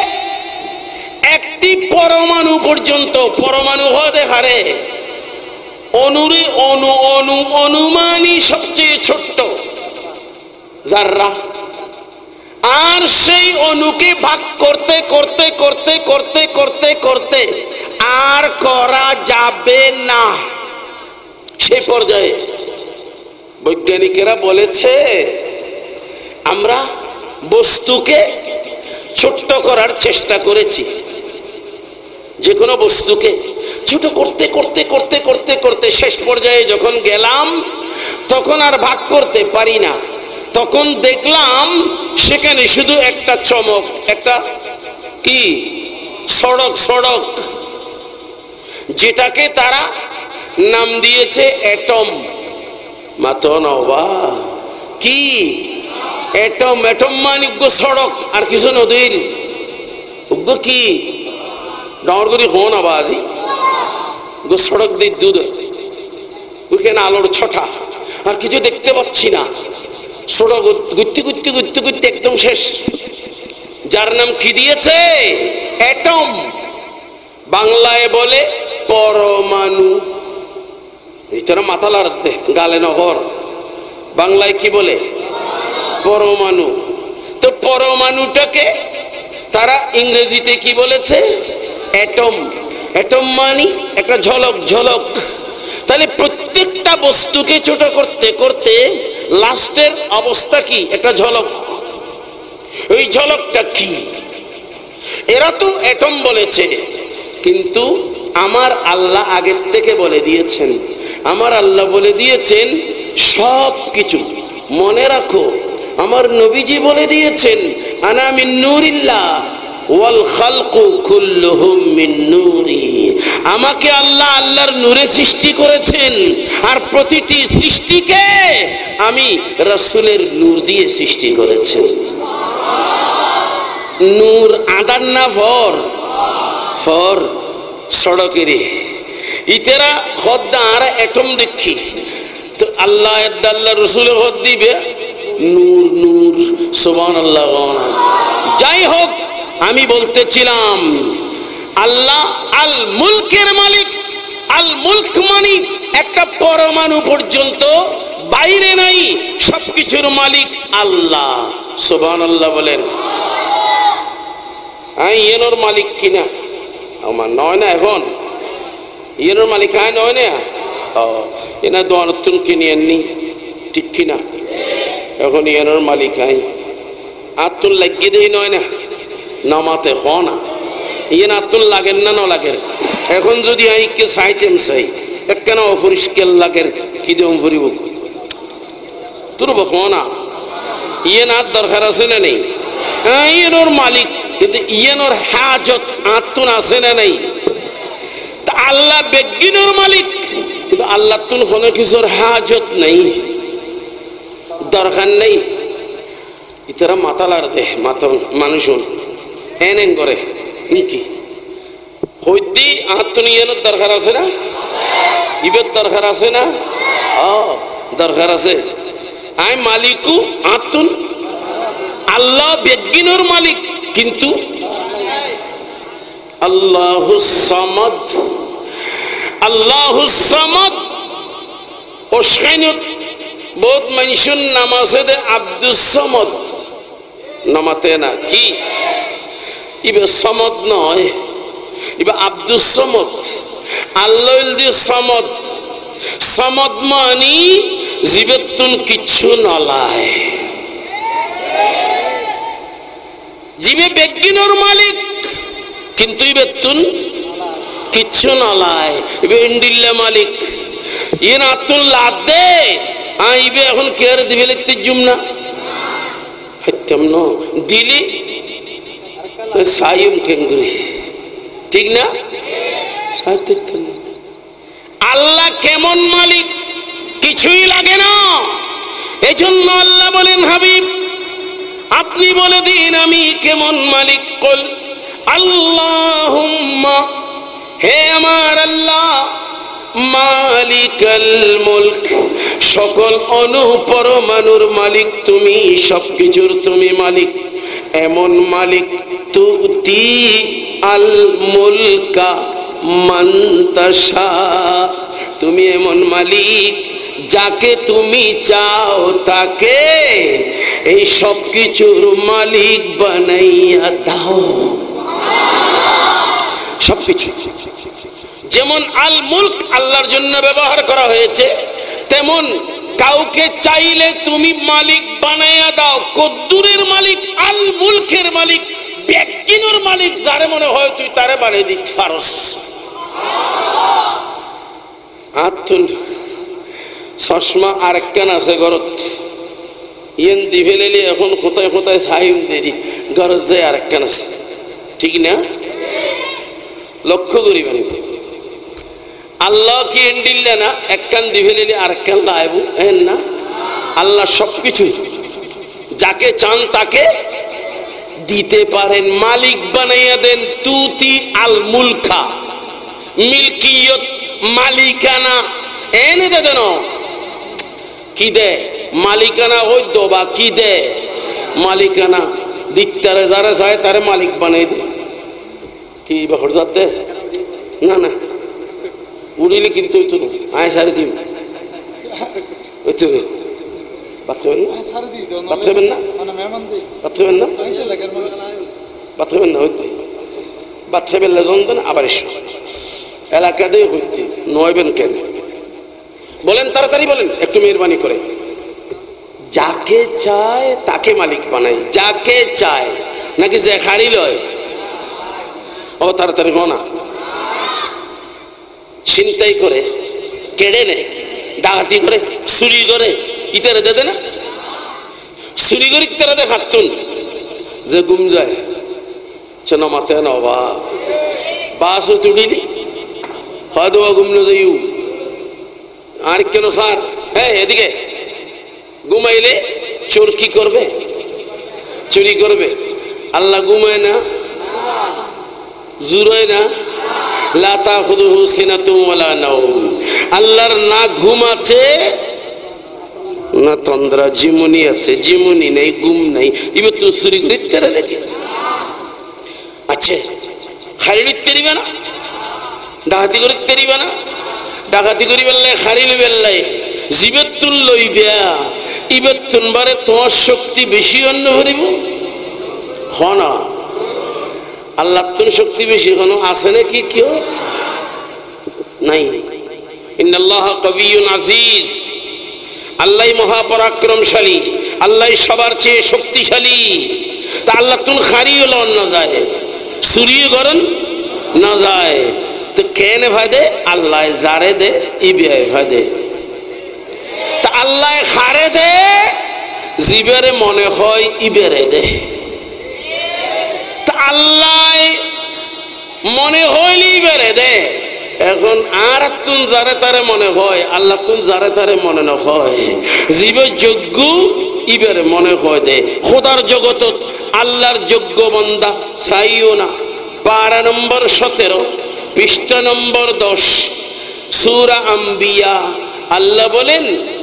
একটি পরমাণু পর্যন্ত, পরমাণু হতে হারে অনুরে অনু অনু অনুমানই সবচেয়ে ছোট্ট জাররা, আর সেই অনুকে ভাগ করতে করতে করতে করতে করতে করতে আর করা যাবে না। সেই পর্যায়ে বৈজ্ঞানিকেরা বলেছে আমরা বস্তুকে ছোট্ট করার চেষ্টা করেছি, যে কোনো বস্তুকে ছোট করতে করতে করতে করতে করতে শেষ পর্যায়ে যখন গেলাম তখন আর ভাগ করতে পারি না। তখন দেখলাম সেখানে শুধু একটা চমক, একটা কি সড়ক সড়ক, যেটাকে তারা নাম দিয়েছে অ্যাটম। মাত্র নবা কি অ্যাটম? অ্যাটম মানে উগ্র সড়ক, আর কিছু নদীর উগ্র কি ডাঙর করি হন আবাজি উগ্র সড়ক দিয়ে দুধ ওইখানে আলোর ছটা, আর কিছু দেখতে পাচ্ছি না। সড়ক ঘুরতে ঘুরতে ঘুরতে ঘুরতে একদম শেষ, যার নাম কি দিয়েছে অ্যাটম। বাংলায় বলে পরমাণু। তোরা মাতালার গালে নহর, বাংলায় কি বলে পরমাণু। তো পরমাণুটাকে তারা ইংরেজিতে কি বলেছে অ্যাটম। অ্যাটম মানে একটা ঝলক ঝলক। তাহলে প্রত্যেকটা বস্তুকে ছোট করতে করতে লাস্টের অবস্থা কি একটা ঝলক। ওই ঝলকটা কি? এরা তো অ্যাটম বলেছে, কিন্তু আমার আল্লাহ আগের থেকে বলে দিয়েছেন। আমার আল্লাহ বলে দিয়েছেন সব কিছু। মনে রাখো আমার নবীজি বলে দিয়েছেন আনা মিন নূরিল্লাহ ওয়াল খালকু কুল্লুহুম মিন নূরি। আমাকে আল্লাহ আল্লাহর নূরে সৃষ্টি করেছেন, আর প্রতিটি সৃষ্টিকে আমি রাসূলের নূর দিয়ে সৃষ্টি করেছেন। নূর আদার না ফর ফর সড়কেরে ইতেরা খদ্দা আর অ্যাটম দেখি তো আল্লাহ আল্লাহ রসুল হদ দিবে নূর নূর সুবহানাল্লাহ। যাই হোক, আমি বলতেছিলাম আল্লাহ আল মুলকের মালিক। আল মুলক মানে একটা পরমাণু পর্যন্ত বাইরে নাই, সবকিছুর মালিক আল্লাহ। সুবহানাল্লাহ বলেন। হ্যাঁ ইয়েনোর মালিক কিনা আমার নয় না, এখন ইয়েনোর মালিক হ্যাঁ নয় না। ও এনা দোয়ান তুমি কিনে আননি ঠিক কিনা? এখন ইয়েনোর মালিক হ্যাঁ আত্মুল লাগিয়ে দেই নয় না, নামাতে হ না ইয়ে আত্মুল লাগেন না ন লাগের। এখন যদি আইকে চাইতেম চাই একখানা অপরিষ্কার লাগের কি দেম ফুরিব তোর হ না, ইয়ে না দরকার আছে না নেই? হ্যাঁ ইয়েনোর মালিক কিন্তু ইয়ানোর হাজত আত্মন আছে না নাই? তা আল্লাহ বেজ্ঞানোর মালিক, কিন্তু আল্লাহ তুন কোনো কিছুর হাজত নেই, দরকার নেই। ইতারা মাতালার দে মাতা মানুষ এন এন করে কি হইদি আত্মন ইয়ানোর দরকার আছে না? ইবের দরকার আছে না? ও দরকার আছে। আই মালিকু আতুন, আল্লাহ বেজ্ঞানোর মালিক, কিন্তু আল্লাহুস সামাদ, আল্লাহুস সামাদ ওশখাইনত বহুত মানুষের নাম আছে দে আব্দুস সামাদ, নামাতে না কি ইবে সামাদ নয়, ইবে আব্দুস সামাদ। আল্লাহ দি সামাদ, সামাদ মানি জীবেতুন কিচ্ছু নলায়, জীবে বেজ্ঞানোর মালিক, কিন্তু ইবেতুন কিচ্ছু নলায়, ইবে ইন্ডিল্লা মালিক। ইয়ে না তুন লাদ দে আইবে এখন কেয়ার দিবে লিখতে জুম না ফাইতাম ন দিলি তো সাইম কেঙ্গুরি, ঠিক না? আল্লাহ কেমন মালিক কিছুই লাগে না। এই জন্য আল্লাহ বলেন হাবিব আপনি বলে দিন আমি কেমন মালিক। কল আল্লাহুম্মা, হে আমার আল্লাহ, মালিকাল মুলক, সকল অনুপরমাণুর মালিক তুমি, সবকিছুর তুমি মালিক। এমন মালিক তুতি আল মুলকা মান তাশা, তুমি এমন মালিক যাকে তুমি চাও তাকে এই সব কিছুর মালিক বানাইয়া দাও। সবকিছু যেমন আল মুলক আল্লাহর জন্য ব্যবহার করা হয়েছে, তেমন কাউকে চাইলে তুমি মালিক বানাইয়া দাও। কদ্দুরের মালিক, আল মুলকের মালিক, বেজ্ঞানোর মালিক, যারে মনে হয় তুই তারে বানাই দিতে পারস। আতুন চশমা আরেকখান আছে ঘরত, ইয়েন দি ফেলেলি এখন কোথায় কোথায় সাহিম দেরি ঘরত যায় আরেকখান আছে, ঠিক না? লক্ষ্য করিবেন আল্লাহ কি এন্ডিল্লা না, একখান দি ফেলেলি আরেকখান লাইব হেন না। আল্লাহ সবকিছু যাকে চান তাকে দিতে পারেন, মালিক বানাইয়া দেন। তুতি আল মুলকা, মিল্কিয়ত, মালিকানা এনে দে দেন। কি দে? মালিকানা হইতো বা কি দে? মালিকানা দিকটারে যারা চায় তারে মালিক বানাই দে। কি বাহর যাতে না না উড়িলে কিন্তু হইতো না, আয় সারি দিন হইতো না। বাদ খাবেন না, বাদ খাবেন না, বাদ খাবেন না, বাদ খাবেন না, হইতে বাদ খাবেন লেজন আবার এসো এলাকা দিয়ে হইতে নয়বেন কেন বলেন? তাড়াতাড়ি বলেন, একটু মেহরবানি করে। যাকে চায় তাকে মালিক বানাই, যাকে চায়, নাকি যে খাড়ি লয়। ও তাড়াতাড়ি না, চিন্তাই করে, কেড়ে নেয়, ডাকাতি করে, চুরি করে, ইতারে দে না, চুরি করে ইতারা দে খাতুন যে গুম যায় চেন মাতে নবা বাস তুড়িলি হয়তো গুমলো যাইউ আর কেন স্যার, হ্যাঁ এদিকে ঘুমাইলে চোর কি করবে? চুরি করবে। আল্লাহ ঘুমায় না, জুড়ায় না, লা তাখুযুহু সিনাতুন ওয়ালা নাওম। আল্লাহর না ঘুম আছে না তন্দ্রা, জীবনী আছে, জীবনী নেই, ঘুম নেই। এবার তো চুরি করতে রেখে আচ্ছা খালি লিখতে দিবে না, ডাকাতি করতে দিবে না, ডাকাতি করি বেললে খারিলি বেললাই জীবেতুন লইবা ইবেতুন বারে তোমার শক্তি বেশি অন্য ভরিব হনা। আল্লাহ তুন শক্তি বেশি কোনো আছে নাকি? কেউ নাই। ইন্নাল্লাহ কাবিয়্যুন আজিজ, আল্লাহ মহাপরাক্রমশালী, আল্লাহ সবার চেয়ে শক্তিশালী। তা আল্লাহ তুন খারিও লন না যায়, চুরিও করেন না যায়। তো কেন ভাদে? আল্লাহ যারে দে ইবে ভাদে। তা আল্লাহ খারে দে, জিবেরে মনে হয় ইবেরে দে। তা আল্লাহ মনে হইলেই বেড়ে দে। এখন আর তুন যারে তারে মনে হয়, আল্লাহ তুন যারে তারে মনে ন হয়, জীব যোগ্য ইবারে মনে হয় দে। খোদার জগতত আল্লাহর যোগ্য বান্দা চাইও না। পারা নম্বর সতেরো, পৃষ্ঠা নম্বর দশ, সূরা আম্বিয়া। আল্লাহ বলেন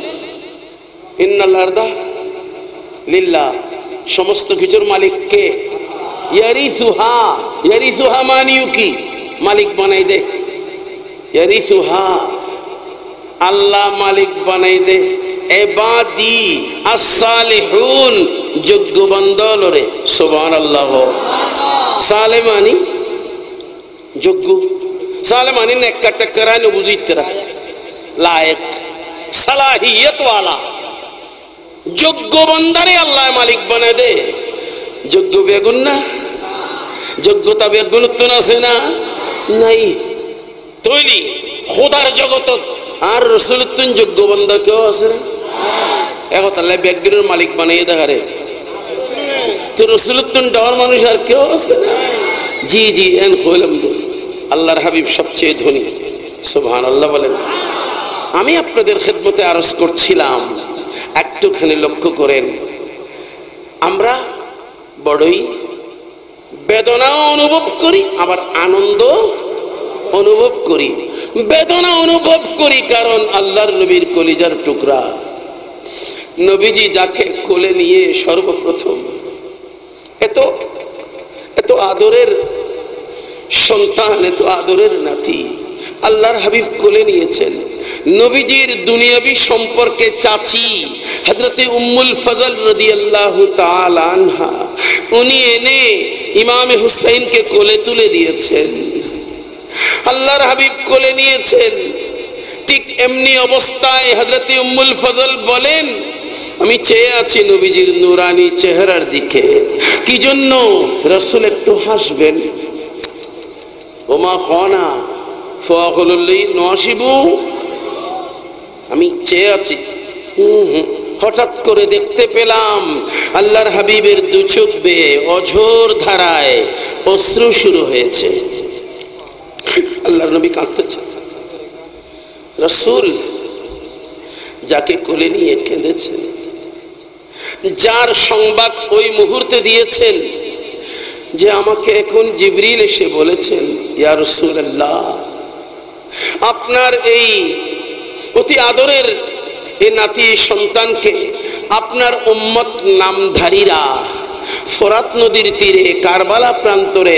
ইন্নাল আরদা লিল্লাহ, সমস্ত কিছুর মালিক কে? ইয়ারিসুহা। ইয়ারিসুহা মানিও কি? মালিক বানাই দে। ইয়ারিসুহা আল্লাহ মালিক বানাই দে। ইবাদি as-সালিহুন, যোগ্য বান্দা লরে। সুবহানাল্লাহ। সালে মানি যোগ্য, সালে মানি নেক টাকরা ন বুঝিতরা লায়েক সালাহিয়ত ওয়ালা যোগ্য বান্দারে আল্লাহ মালিক বানায় দে। যোগ্য বেগুন না? যোগ্যতা বেগুন তো আছে না? নাই। তৈলি খোদার জগত আর রসুলুদ্দিন যোগ্য বান্দা কেউ আছে না? এখন আল্লাহ বেগুনের মালিক বানিয়ে দেখারে তো রসুলুদ্দিন ডর মানুষ আর কেউ আছে না? জি জি এন কইলাম আল্লাহর হাবিব সবচেয়ে ধনী। সুবহানাল্লাহ বলেন। আমি আপনাদের খেদমতে আরজ করছিলাম, একটুখানি লক্ষ্য করেন, আমরা বড়ই বেদনাও অনুভব করি, আবার আনন্দ অনুভব করি। বেদনা অনুভব করি কারণ আল্লাহর নবীর কলিজার টুকরা নবীজি যাকে কোলে নিয়ে সর্বপ্রথম এত এত আদরের সন্তান, এত আদরের নাতি আল্লাহর হাবিব কোলে নিয়েছেন। নবীজির দুনিয়াবি সম্পর্কে চাচি হযরতে উম্মুল ফজল রাদিয়াল্লাহু তাআলা আনহা, উনি এনে ইমামে হুসাইনকে কোলে তুলে দিয়েছেন। আল্লাহর হাবিব কোলে নিয়েছেন। ঠিক এমনি অবস্থায় হযরতে উম্মুল ফজল বলেন, আমি চেয়ে আছি নবীজির নূরানি চেহারার দিকে। কি জন্য? রাসূল একটু হাসবেন। ওমা খানা ফাখলুল্লি নসিবু, আমি চেয়ে আছি। হঠাৎ করে দেখতে পেলাম আল্লাহর হাবিবের দু চোখ বেয়ে অঝোর ধারায় অশ্রু শুরু হয়েছে। আল্লাহর নবী কাঁদতেছেন। রাসূল যাকে কোলে নিয়ে কেঁদেছেন, যার সংবাদ ওই মুহূর্তে দিয়েছেন যে আমাকে এখন জিবরিল এসে বলেছেন, ইয়া রাসূলুল্লাহ, আপনার এই অতি আদরের এই নাতি সন্তানকে আপনার উম্মত নামধারীরা ফোরাত নদীর তীরে কারবালা প্রান্তরে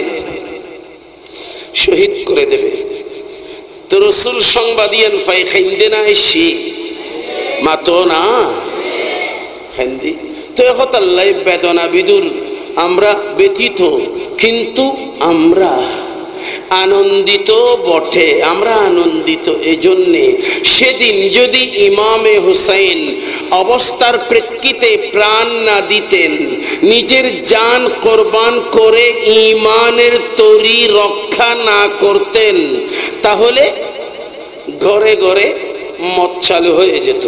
শহীদ করে দেবে। তো রাসূল সংবাদ দিয়েন, ফাই খাইন্দে না এসি মাতো না খাইন্দি। তো এখন আল্লাহ বেদনা বিদুর, আমরা ব্যথিত কিন্তু আমরা আনন্দিত বটে। আমরা আনন্দিত এজন্যে, সেদিন যদি ইমামে হুসাইন অবস্থার প্রেক্ষিতে প্রাণ না দিতেন, নিজের জান কোরবান করে ঈমানের তরি রক্ষা না করতেন, তাহলে ঘরে ঘরে মদ চালু হয়ে যেত।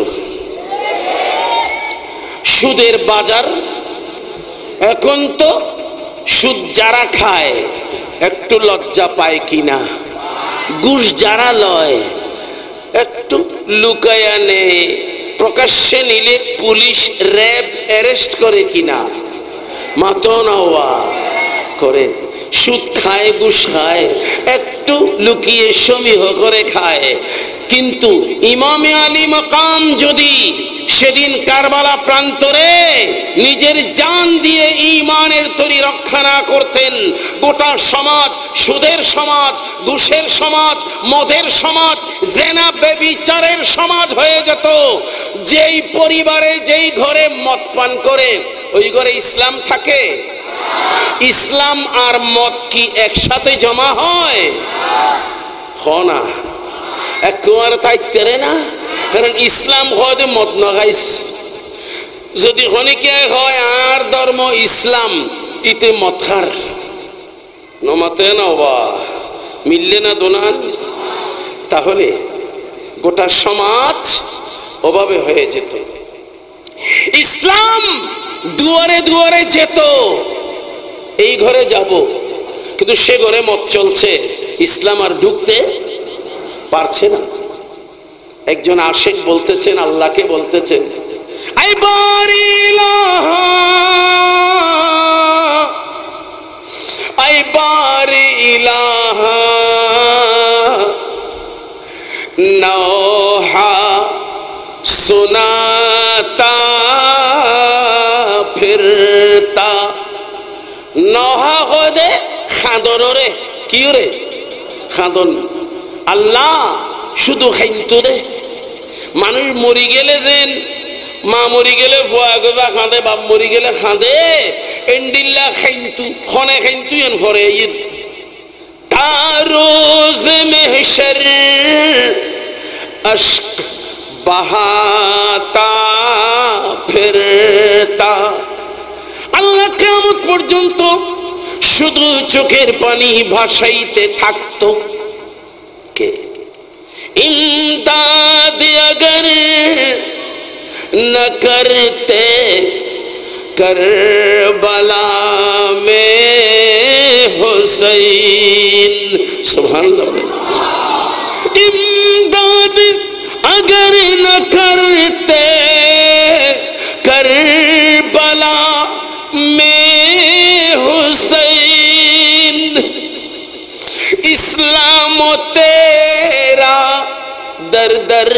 সুদের বাজার। এখন তো সুদ যারা খায় একটু লজ্জা পায় কিনা, ঘুষ যারা লয় একটু লুকায়া নেয়, প্রকাশ্যে নিলে পুলিশ র্যাব অ্যারেস্ট করে কিনা, মাতনাওয়া করে। সুদ খায়, ঘুষ খায়, একটু লুকিয়ে সমীহ করে খায়। কিন্তু ইমামে আলী মাকাম যদি সেদিন কারবালা প্রান্তরে নিজের জান দিয়ে ঈমানের তরি রক্ষা না করতেন, গোটা সমাজ সুদের সমাজ, ঘুষের সমাজ, মদের সমাজ, জেনা ব্যভিচারের সমাজ হয়ে যেত। যেই পরিবারে যেই ঘরে মদ পান করে ওই ঘরে ইসলাম থাকে? ইসলাম আর মদ কি একসাথে জমা হয়? না, একেবারে তাই তেরে না। কারণ ইসলাম হয় মদ নগাইস, যদি খনিকে হয় আর ধর্ম ইসলাম ইতে মদ খার নমাতে না বা মিললে না দোনান, তাহলে গোটা সমাজ অভাবে হয়ে যেত। ইসলাম দুয়ারে দুয়ারে যেত, এই ঘরে যাব কিন্তু সে ঘরে মত চলছে, ইসলাম আর ঢুকতে পারছে না। একজন আশিক বলতেছেন, আল্লাহকে বলতেছেন, আই বারি ইলাহা আই বারি ইলাহা নওহা সুনাতা ফিরতা। নওহা কদে খাদন রে, কি রে খাদন। আল্লাহ শুধু খাইতো রে, মানুষ মরি গেলে যেন মা মরি গেলে ফুয়া গজা খাঁদে, বাপ মরি গেলে খাঁদে, এন্ডিল্লা খাইন্তু খনে খাইন্তু এন ফরে ঈদ তারোজ মেহশর আশক বাহাতা ফিরতা। আল্লাহ কিয়ামত পর্যন্ত শুধু চোখের পানি ভাসাইতে থাকতো। কে ইমদাদ अगर न करते करबला में हुसैन, सुभानअल्लाह। इमदाद अगर न करते करबला में हुसैन, इस्लाम तेरा दर दर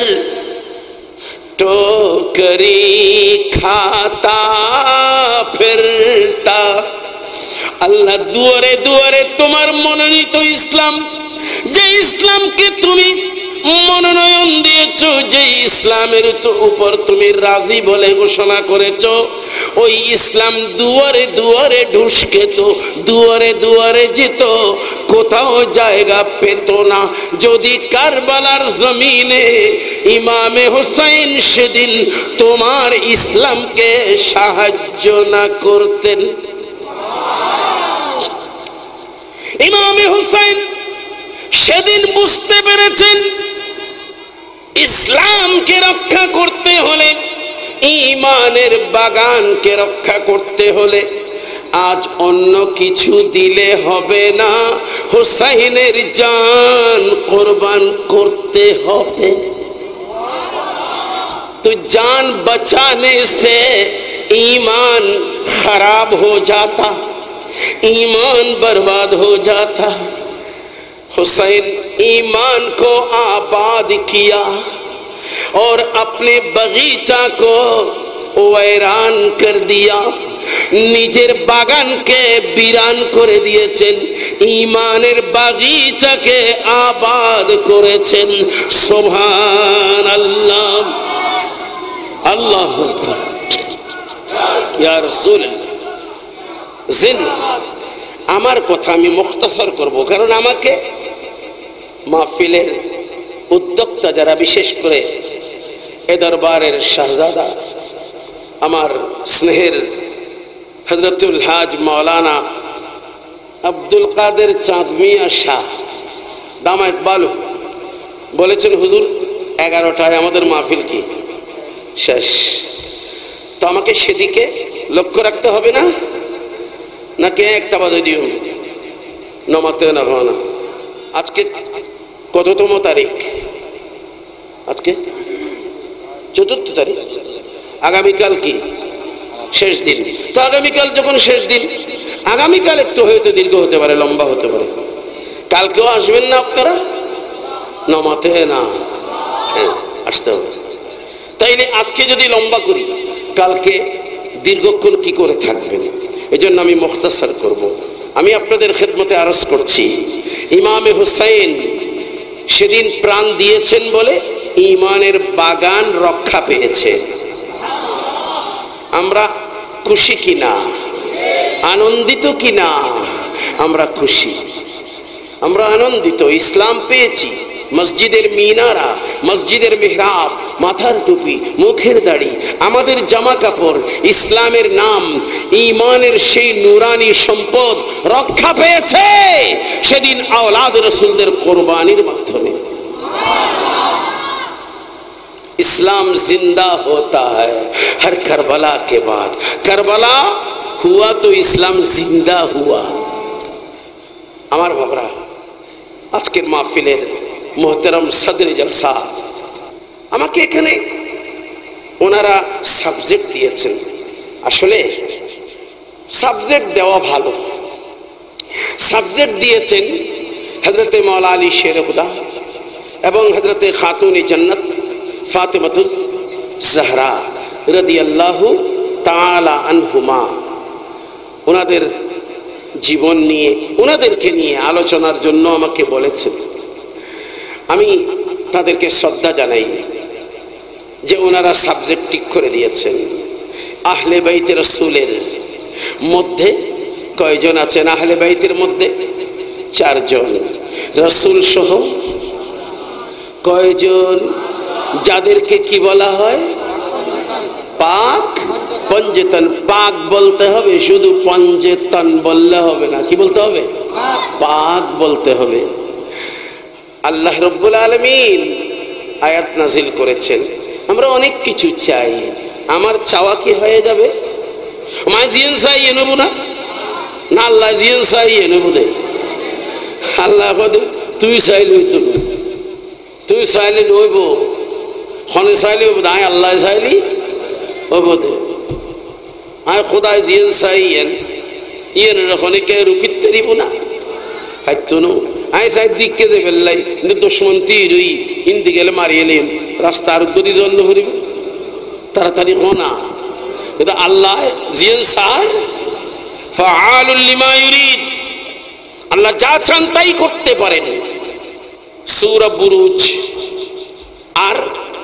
टोकरी खाता फिरता। আল্লাহ দুয়ারে দুয়ারে তোমার মনোনীত ইসলাম, যে ইসলামকে তুমি মনোনয়ন দিয়েছো, যে ইসলামের উপর তুমি রাজি বলে ঘোষণা করেছো, ওই ইসলাম দুয়ারে দুয়ারে ঢুসকে তো দুয়ারে দুয়ারে যেত, কোথাও জায়গা পেত না। যদি কারবালার জমিনে ইমামে হুসাইন সেদিন তোমার ইসলামকে সাহায্য না করতেন। ইমামে হুসাইন সেদিন বুঝতে পেরেছেন ইসলামকে রক্ষা করতে হলে, ঈমানের বাগানকে রক্ষা করতে হলে আজ অন্য কিছু দিলে হবে না, হুসাইনের জান কুরবান করতে হবে। तो जान बचाने से ईमान खराब हो जाता, ईमान बर्बाद हो जाता। हुसैन ईमान को आबाद किया और अपने बगीचा को वैरान कर दिया, নিজের বাগানকে বিরান করে দিয়েছেন, ঈমানের বাগিচাকে আবাদ করেছেন। সুবহানাল্লাহ, আল্লাহু আকবার, ইয়া রাসূলুল্লাহ। জিন্নাত আমার কথা আমি মুখতাসার করব, কারণ আমাকে মাহফিলের উদ্যোক্তা যারা, বিশেষ করে এ দরবারের শাহজাদা আমার স্নেহের হযরতুল হাজ মাওলানা আব্দুল কাদের চাঁদ মিয়া শাহ দামাত বালু বলেছেন, হুজুর এগারোটায় আমাদের মাহফিল কি শেষ, তো আমাকে সেদিকে লক্ষ্য রাখতে হবে না, নাকি একটা বাজে দিও নমাতে না হয় না। আজকে কততম তারিখ? আজকে চতুর্থ তারিখ, আগামীকাল কি শেষ দিন। তো আগামীকাল যখন শেষ দিন, আগামীকাল একটু হয়তো দীর্ঘ হতে পারে, লম্বা হতে পারে, কালকেও আসবেন না আপনারা? নমাতে না, হ্যাঁ আসতে হবে। তাইলে আজকে যদি লম্বা করি, কালকে দীর্ঘক্ষণ কি করে থাকবেন? এই জন্য আমি মুখতাসার করব। আমি আপনাদের খেদমতে আরজ করছি, ইমামে হুসাইন সেদিন প্রাণ দিয়েছেন বলে ঈমানের বাগান রক্ষা পেয়েছে। আমরা খুশি কিনা, আনন্দিত কিনা? আমরা খুশি, আমরা আনন্দিত। ইসলাম পেয়েছি, মসজিদের মিনারা, মসজিদের মেহরাব, মাথার টুপি, মুখের দাড়ি, আমাদের জামা কাপড়, ইসলামের নাম, ঈমানের সেই নুরানি সম্পদ রক্ষা পেয়েছে সেদিন আওলাদ রাসূলদের কুরবানির মাধ্যমে। इस्लाम जिंदा होता है हर करबला के बाद। करबला हुआ तो इस्लाम जिंदा हुआ। আমার বাবরা, আজকের মাহফিলের মোহতারাম সদরে জলসা, আমাকে এখানে ওনারা সাবজেক্ট দিয়েছেন। আসলে সাবজেক্ট দেওয়া ভালো। সাবজেক্ট দিয়েছেন হযরতে মাওলা আলী শের খুদা এবং হযরতে খাতুনে জান্নাত ফাতেমাতুজ জাহরা রাদিয়াল্লাহু তাআলা আনহুমা। ওনাদের জীবন নিয়ে, ওনাদেরকে নিয়ে আলোচনার জন্য আমাকে বলেছেন। আমি তাদেরকে শ্রদ্ধা জানাই যে ওনারা সাবজেক্ট ঠিক করে দিয়েছেন। আহলে বাইতে রাসূলের মধ্যে কয়জন আছেন? আহলে বাইতের মধ্যে চারজন, রাসূল সহ কয়জন? যাদেরকে কি বলা হয়? পাক পঞ্জেতন। পাক বলতে হবে, শুধু পঞ্জেতন বললে হবে না। কি বলতে হবে? পাক বলতে হবে। আল্লাহ রব্বুল আলামিন আয়াত নাজিল করেছেন, আমরা অনেক কিছু চাই, আমার চাওয়া কি হয়ে যাবে? মা জিয়ান চাই এ নেব না, না আল্লাহ জিয়ান চাই এ নেব দে। আল্লাহ তুই চাইলে তো, তুই চাইলে নইব, খনে চাইলে আয় আল্লাহ চাইলি হইব দে। আয় খোদায় জিয়ান চাই ইয়েন ইয়েন খনিকে রুকিত তেরিব না খাইতো নো। আয় চাই দিককে যে বেল্লাই কিন্তু দুশ্মন্তি রই হিন্দি গেলে মারিয়ে নিন রাস্তা আর যদি জন্ম করিব তাড়াতাড়ি হোনা। কিন্তু আল্লাহ জিয়ান চায় ফাআলুল লিমা ইউরিদ, আল্লাহ যা চান তাই করতে পারেন। সূরা বুরুজ আর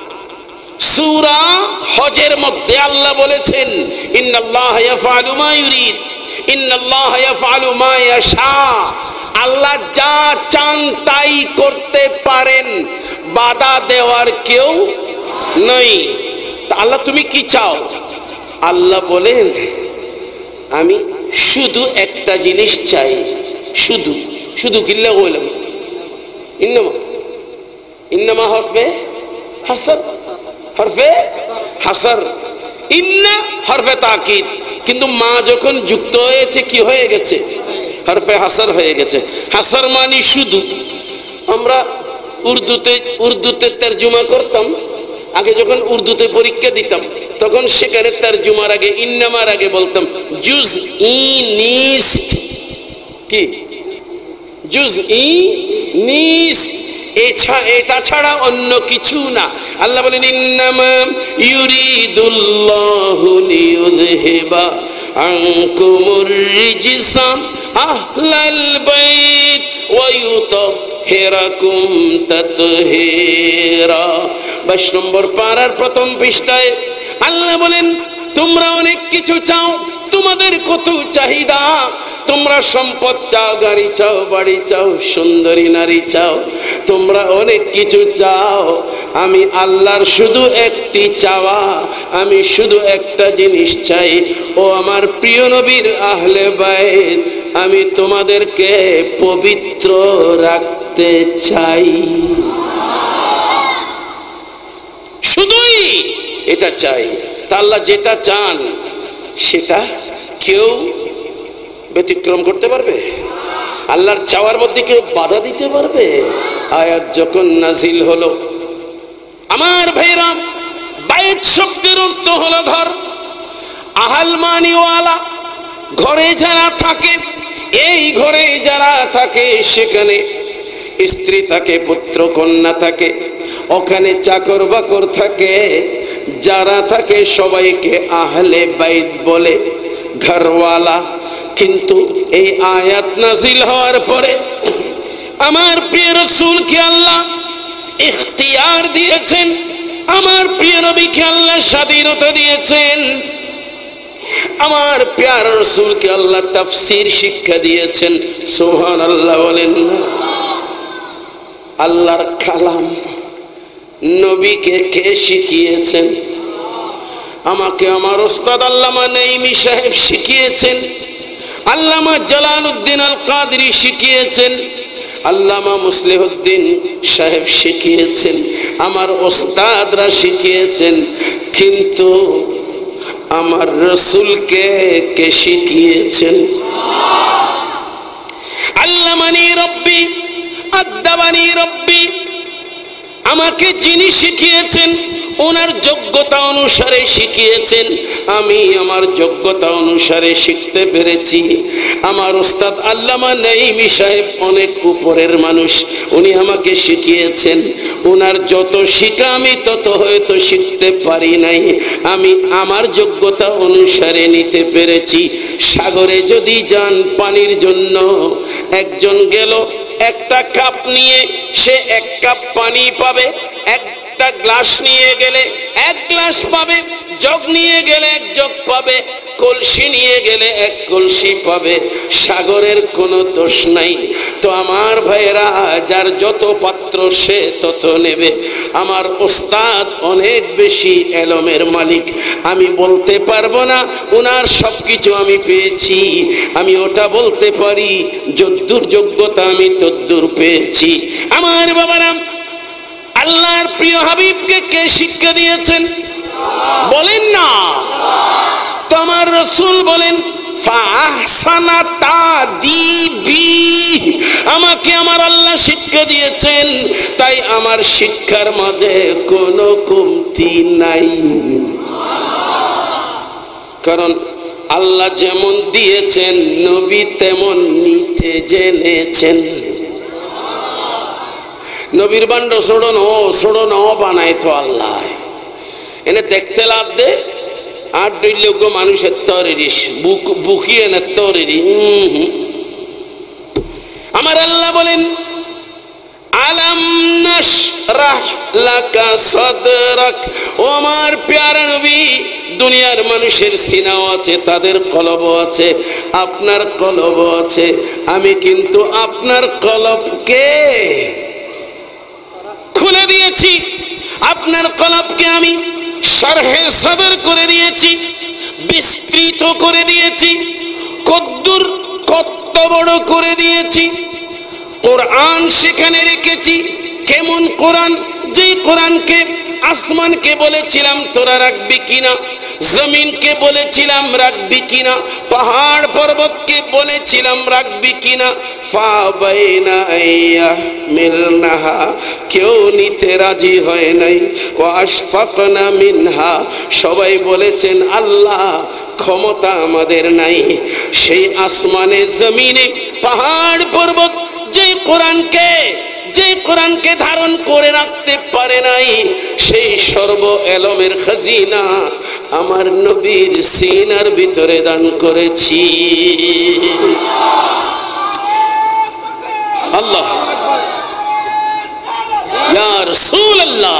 সূরা হজের মধ্যে আল্লাহ বলেছেন ইন্নাল্লাহা ইয়াফআলু মা ইউরিদ, ইন্নাল্লাহা ইয়াফআলু মা ইয়াশা। আল্লাহ যা চান তাই করতে পারেন, বাধা দেওয়ার কেউ নাই। তা আল্লাহ তুমি কি চাও? আল্লাহ বলেন আমি শুধু একটা জিনিস চাই, শুধু শুধু কিল্লা বললাম ইন্নামা ইন্নামা হরফে হাসর, হরফে হাসর, ইন্না হরফে তাকিদ। কিন্তু মা যখন যুক্ত হয়েছে কি হয়ে গেছে? হরফে হাসর হয়ে গেছে। হাসর মানে শুধু। আমরা উর্দুতে উর্দুতে তরজমা করতাম, আগে যখন উর্দুতে পরীক্ষা দিতাম তখন সেখানে তরজমার আগে ইন্নামার আগে বলতাম জুজ ই নিস, কি জুজ ই নিস, এটা ছাড়া অন্য কিছু না। আল্লাহ বলেন ইন্নামা ইউরিদুল্লাহু লিইউযহিবা আনকুমুর রিজসা আহলাল বাইত ওয়া ইউতাহহিরাকুম তাতহীরা। বাইশ নম্বর পারার প্রথম পৃষ্ঠায় আল্লাহ বলেন তোমরা অনেক কিছু চাও, তোমাদের কত চাহিদা, তোমরা সম্পদ চাও, গাড়ি চাও, বাড়ি চাও, সুন্দরী নারী চাও, তোমরা অনেক কিছু চাও। আমি আল্লাহর শুধু একটি চাওয়া, আমি শুধু একটা জিনিস চাই, ও আমার প্রিয় নবীর আহলে বাইত, আমি তোমাদেরকে পবিত্র রাখতে চাই। শুধুই এটা চাই। তা আল্লাহ যেটা চান সেটা কেউ ব্যতিক্রম করতে পারবে? আল্লাহর চাওয়ার মধ্যে কেউ বাধা দিতে পারবে? আয়াত যখন নাজিল হলো, আমার ভাইরা, বাইত শব্দের অর্থ হলো ঘর। আহাল মানি ওয়ালা, ঘরে যারা থাকে, এই ঘরে যারা থাকে সেখানে স্ত্রী থাকে, পুত্র কন্যা থাকে, ওখানে চাকর বাকর থাকে, যারা থাকে সবাইকে আহলে বাইত বলে, ঘরওয়ালা। কিন্তু এই আয়াত নাজিল হওয়ার পরে আমার প্রিয় রাসূলকে আল্লাহ ইখতিয়ার দিয়েছেন, আমার প্রিয় নবীকে আল্লাহ স্বাধীনতা দিয়েছেন, আমার প্রিয় রাসূলকে আল্লাহ তাফসীর শিক্ষা দিয়েছেন। সুবহানাল্লাহ বলেন। আল্লাহর কালাম নবীকে কে শিখিয়েছেন? আমাকে আমার ওস্তাদ আল্লামা নাইমি সাহেব শিখিয়েছেন, আল্লামা জালালউদ্দিন আল কাদরি শিখিয়েছেন, আল্লামা মুসলিহুদ্দিন সাহেব শিখিয়েছেন, আমার ওস্তাদরা শিখিয়েছেন। কিন্তু আমার রাসূলকে কে শিখিয়েছেন? আল্লামানি রব্বি আদ্দাবানি রব্বি, আমাকে যিনি শিখিয়েছেন ওনার যোগ্যতা অনুসারে শিখিয়েছেন, আমি আমার যোগ্যতা অনুসারে শিখতে পেরেছি। আমার উস্তাদ আল্লামা নাইমি সাহেব অনেক উপরের মানুষ, উনি আমাকে শিখিয়েছেন, ওনার যত শিখা আমি তত হয়তো শিখতে পারি নাই, আমি আমার যোগ্যতা অনুসারে নিতে পেরেছি। সাগরে যদি যান পানির জন্য, একজন গেল একটা কাপ নিয়ে, সে এক কাপ পানি পাবে, একটা গ্লাস নিয়ে গেলে এক গ্লাস পাবে, জগ নিয়ে গেলে এক জগ পাবে, কলসি নিয়ে গেলে এক কলসি পাবে। সাগরের কোনো দোষ নাই। তো আমার ভাইয়েরা, যার যত পাত্র সে তত নেবে। আমার ওস্তাদ অনেক বেশি এলমের মালিক, আমি বলতে পারবো না ওনার সব কিছু আমি পেয়েছি, আমি ওটা বলতে পারি যদ্দূর যোগ্যতা আমি তদ্দূর পেয়েছি। আমার বাবারা, আল্লাহর প্রিয় হাবিবকে কে শিক্ষা দিয়েছেন বলেন না? তো আমার রাসূল বলেন ফাহসানা তাদিবি, আমাকে আমার আল্লাহ শিক্ষা দিয়েছেন, তাই আমার শিক্ষার মাঝে কোনো কমতি নাই। কারণ আল্লাহ যেমন দিয়েছেন নবী তেমন নিতে জেনেছেন। নবীর বান্ড ছোড়ন ও ছোড়ন ও বানায় তো আল্লাহ, এনে দেখতে লাভ দে আর দৈল্য মানুষের তরিস বুক বুকিয়ে না তরি। আমার আল্লাহ বলেন আলাম নাশরাহ লাকা সাদরাক, ও আমার প্যারা নবী, দুনিয়ার মানুষের সিনাও আছে, তাদের কলবও আছে, আপনার কলবও আছে। আমি কিন্তু আপনার কলবকে খুলে দিয়েছি, আপনার কলবকে আমি শরহে সদর করে দিয়েছি, বিস্তৃত করে দিয়েছি, কদ্দুর কত বড় করে দিয়েছি। কোরআন সেখানে রেখেছি। কেমন কোরআন? যে কোরআনকে আসমানকে বলেছিলাম তোরা রাখবি কিনা, জমিনকে বলেছিলাম রাখবি কিনা, পাহাড় পর্বতকে বলেছিলাম রাখবি কিনা, ফা বাইনা আইয়া মিলনাহা, কেউ নিতে রাজি হয় নাই, ওয়া আশফাকনা মিনহা, সবাই বলেছেন আল্লাহ ক্ষমতা আমাদের নাই। সেই আসমানে জমিনে পাহাড় পর্বত যে কোরআনকে যে কোরআনকে ধারণ করে রাখতে পারে নাই, সেই সর্ব এলমের খাজিনা আমার নবীর সিনার ভিতরে দান করেছি। আল্লাহ ইয়া রাসূলুল্লাহ,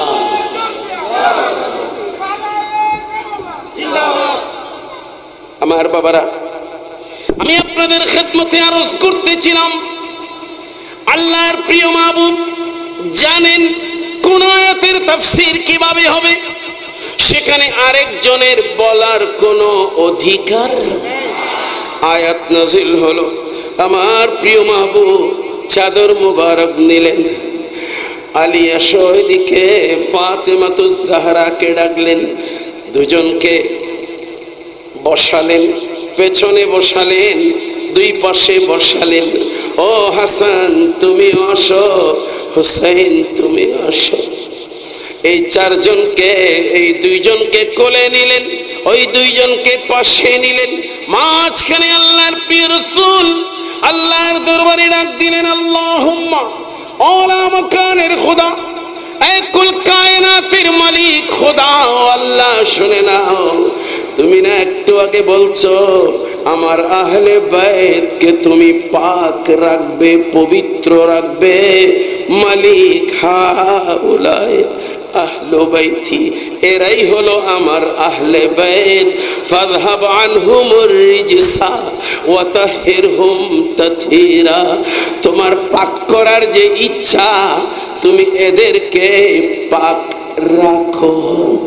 আমার বাবারা, আমি আপনাদের খেদমতে আরজ করতেছিলাম, আল্লাহর প্রিয় মাহবুব জানেন কোন আয়াতের তাফসীর কিভাবে হবে, সেখানে আরেকজনের বলার কোনো অধিকার। আয়াত নাজিল হলো, আমার প্রিয় মাহবুব চাদর মুবারক নিলেন, আলিয়া শহীদিকে ফাতেমাতুজ জাহরাকে ডাকলেন, দুজনকে বসালেন, পেছনে বসালেন, দুই পাশে বসালেন। ও হাসান তুমি আসো, হুসাইন তুমি আসো। এই চারজনকে, এই দুইজনকে কোলে নিলেন, ওই দুইজনকে পাশে নিলেন। মাঝখানে আল্লাহর প্রিয় রাসূল আল্লাহর দরবারে ডাক দিলেন, আল্লাহুম্মা আলা মাকানের খোদা, এ কুল কায়নাতের মালিক খোদা, ও আল্লাহ শুনে নাও, তুমি না একটু আগে বলছো আমার আহলে বাইতকে তুমি পাক রাখবে, পবিত্র রাখবে। মালিক হাউলায় আহলে বাইতি, এরাই হলো আমার আহলে বাইত। ফাযহাব আনহুমুর রিজসা ওয়া তাহিরহুম তাথীরা, তোমার পাক করার যে ইচ্ছা তুমি এদেরকে পাক রাখো।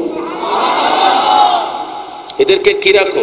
এদেরকে কি রাখো?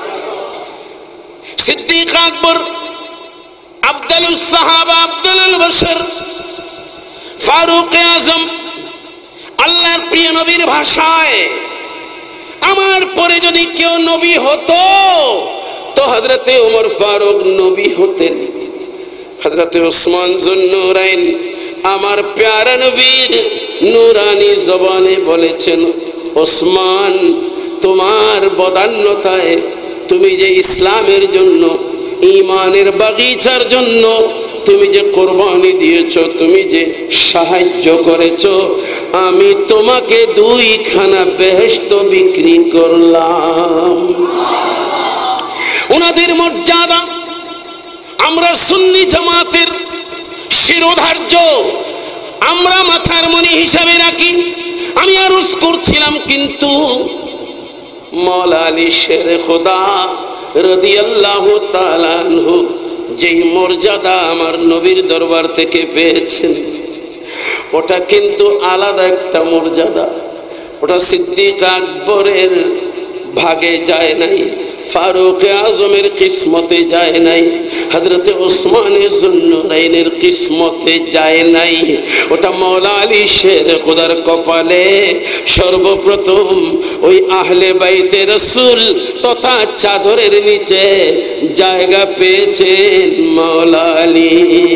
সিদ্দিক আকবর, আফদালুস সাহাবা, আফদালুল বশর, ফারুক আজম, আল্লাহর প্রিয় নবীর ভাষায় আমার পরে যদি কেউ নবী হতো তো হযরতে ওমর ফারুক নবী হতেন। হযরত ওসমান যুন্নুরাইন আমার প্যারা নবীর নূরানি জবানে বলেছেন, ওসমান তোমার বদান্যতায় তুমি যে ইসলামের জন্য, ঈমানের বাগিচার জন্য তুমি যে কোরবানি দিয়েছো, তুমি যে সাহায্য করেছো, আমি তোমাকে দুইখানা বেহেশত বিক্রি করলাম। ওনাদের মর্যাদা আমরা সুন্নি জামাতের শিরোধার্য, আমরা মাথার মনি হিসাবে রাখি। আমি আরজ করছিলাম, কিন্তু মওলা আলী শেরে খোদা রাদিয়াল্লাহু তাআলা আনহু যেই মর্যাদা আমার নবীর দরবার থেকে পেয়েছেন, ওটা কিন্তু আলাদা একটা মর্যাদা। ওটা সিদ্দিক আকবরের ভাগে যায় নাই, ফারুক আজমের কিসমতে যায় নাই, হযরতে ওসমানের যুন্নুরাইনের কিসমতে যায় নাই। ওটা মওলা আলী শেরে খোদার কপালে সর্বপ্রথম ওই আহলে বাইতে রাসূল তথা চাদরের নিচে জায়গা পেয়েছেন মওলা আলী।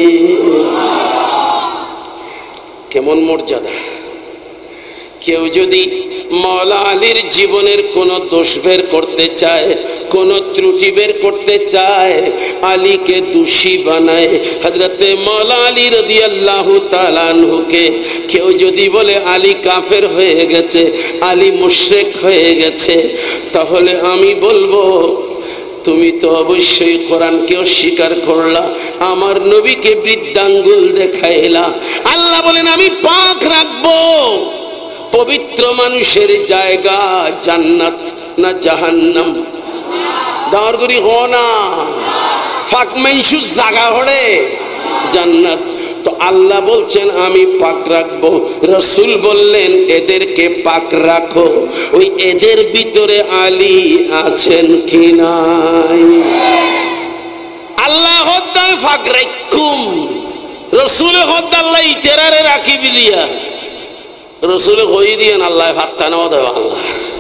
কেমন মর্যাদা! কেউ যদি মওলা আলীর জীবনের কোনো দোষ বের করতে চায়, কোনো ত্রুটি বের করতে চায়, আলীকে দোষী বানায়। হযরতে মওলা আলী রাদিয়াল্লাহু তাআলা আনহুকে কেউ যদি বলে আলী কাফের হয়ে গেছে, আলী মুশরিক হয়ে গেছে, তাহলে আমি বলবো তুমি তো অবশ্যই কোরআনকে অস্বীকার করলা, আমার নবীকে বৃদ্ধাঙ্গুল দেখাইলা। আল্লাহ বলেন আমি পাক রাখবো পবিত্র মানুষের জায়গা জান্নাত না জাহান্নাম? দাওয়ার করি হনা ফাক মানুষের জায়গা হলে জান্নাত। তো আল্লাহ বলছেন আমি পাক রাখবো, রাসূল বললেন এদেরকে পাক রাখো। ওই এদের ভিতরে আলী আছেন কি নাই? আল্লাহ হদ্দায় ফাক রাখুম, রাসূল হদ্দা আল্লাহ ইতেরারে রাখি বিলিয়া, রসুলে কই দিয়েন আল্লাহ ভাত্তা নেওয়া দেবে আল্লাহ,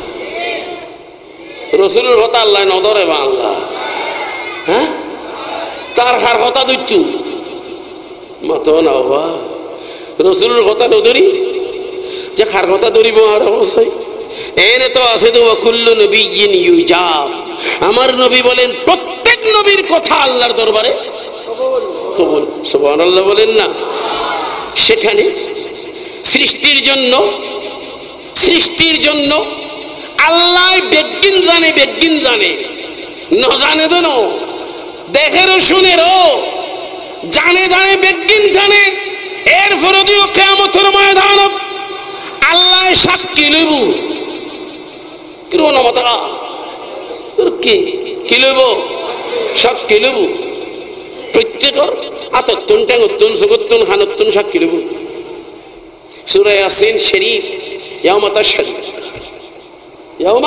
রসুলের কথা আল্লাহ নদরে বা আল্লাহ। হ্যাঁ, তার হার কথা দৈত্যু মত না বাবা, রসুলের কথা নদরি যে খার কথা ধরিব আর অবশ্যই এনে তো আছে তো কুল্লু নবিয়্যিন ইউজাব। আমার নবী বলেন প্রত্যেক নবীর কথা আল্লাহর দরবারে কবুল। সুবহানাল্লাহ বলেন না? সেখানে সৃষ্টির জন্য সৃষ্টির জন্য আল্লাহ বেগিন জানে, বেগিন জানে ন জানে তো নো দেখেরও শুনেরও জানে জানে বেগিন জানে। এরপরে দিও কিয়ামতের ময়দান আল্লাহ সাক্ষী লইব কিরো না মাতা কি কি লইব? সাক্ষী লইব প্রত্যেকর আতত্তুন টেঙ্গত্তুন সুগত্তুন খানত্তুন সাক্ষী লইব। সূরা ইয়াসিন শরীফ ইয়াউমা তাশহাদু ইয়াউমা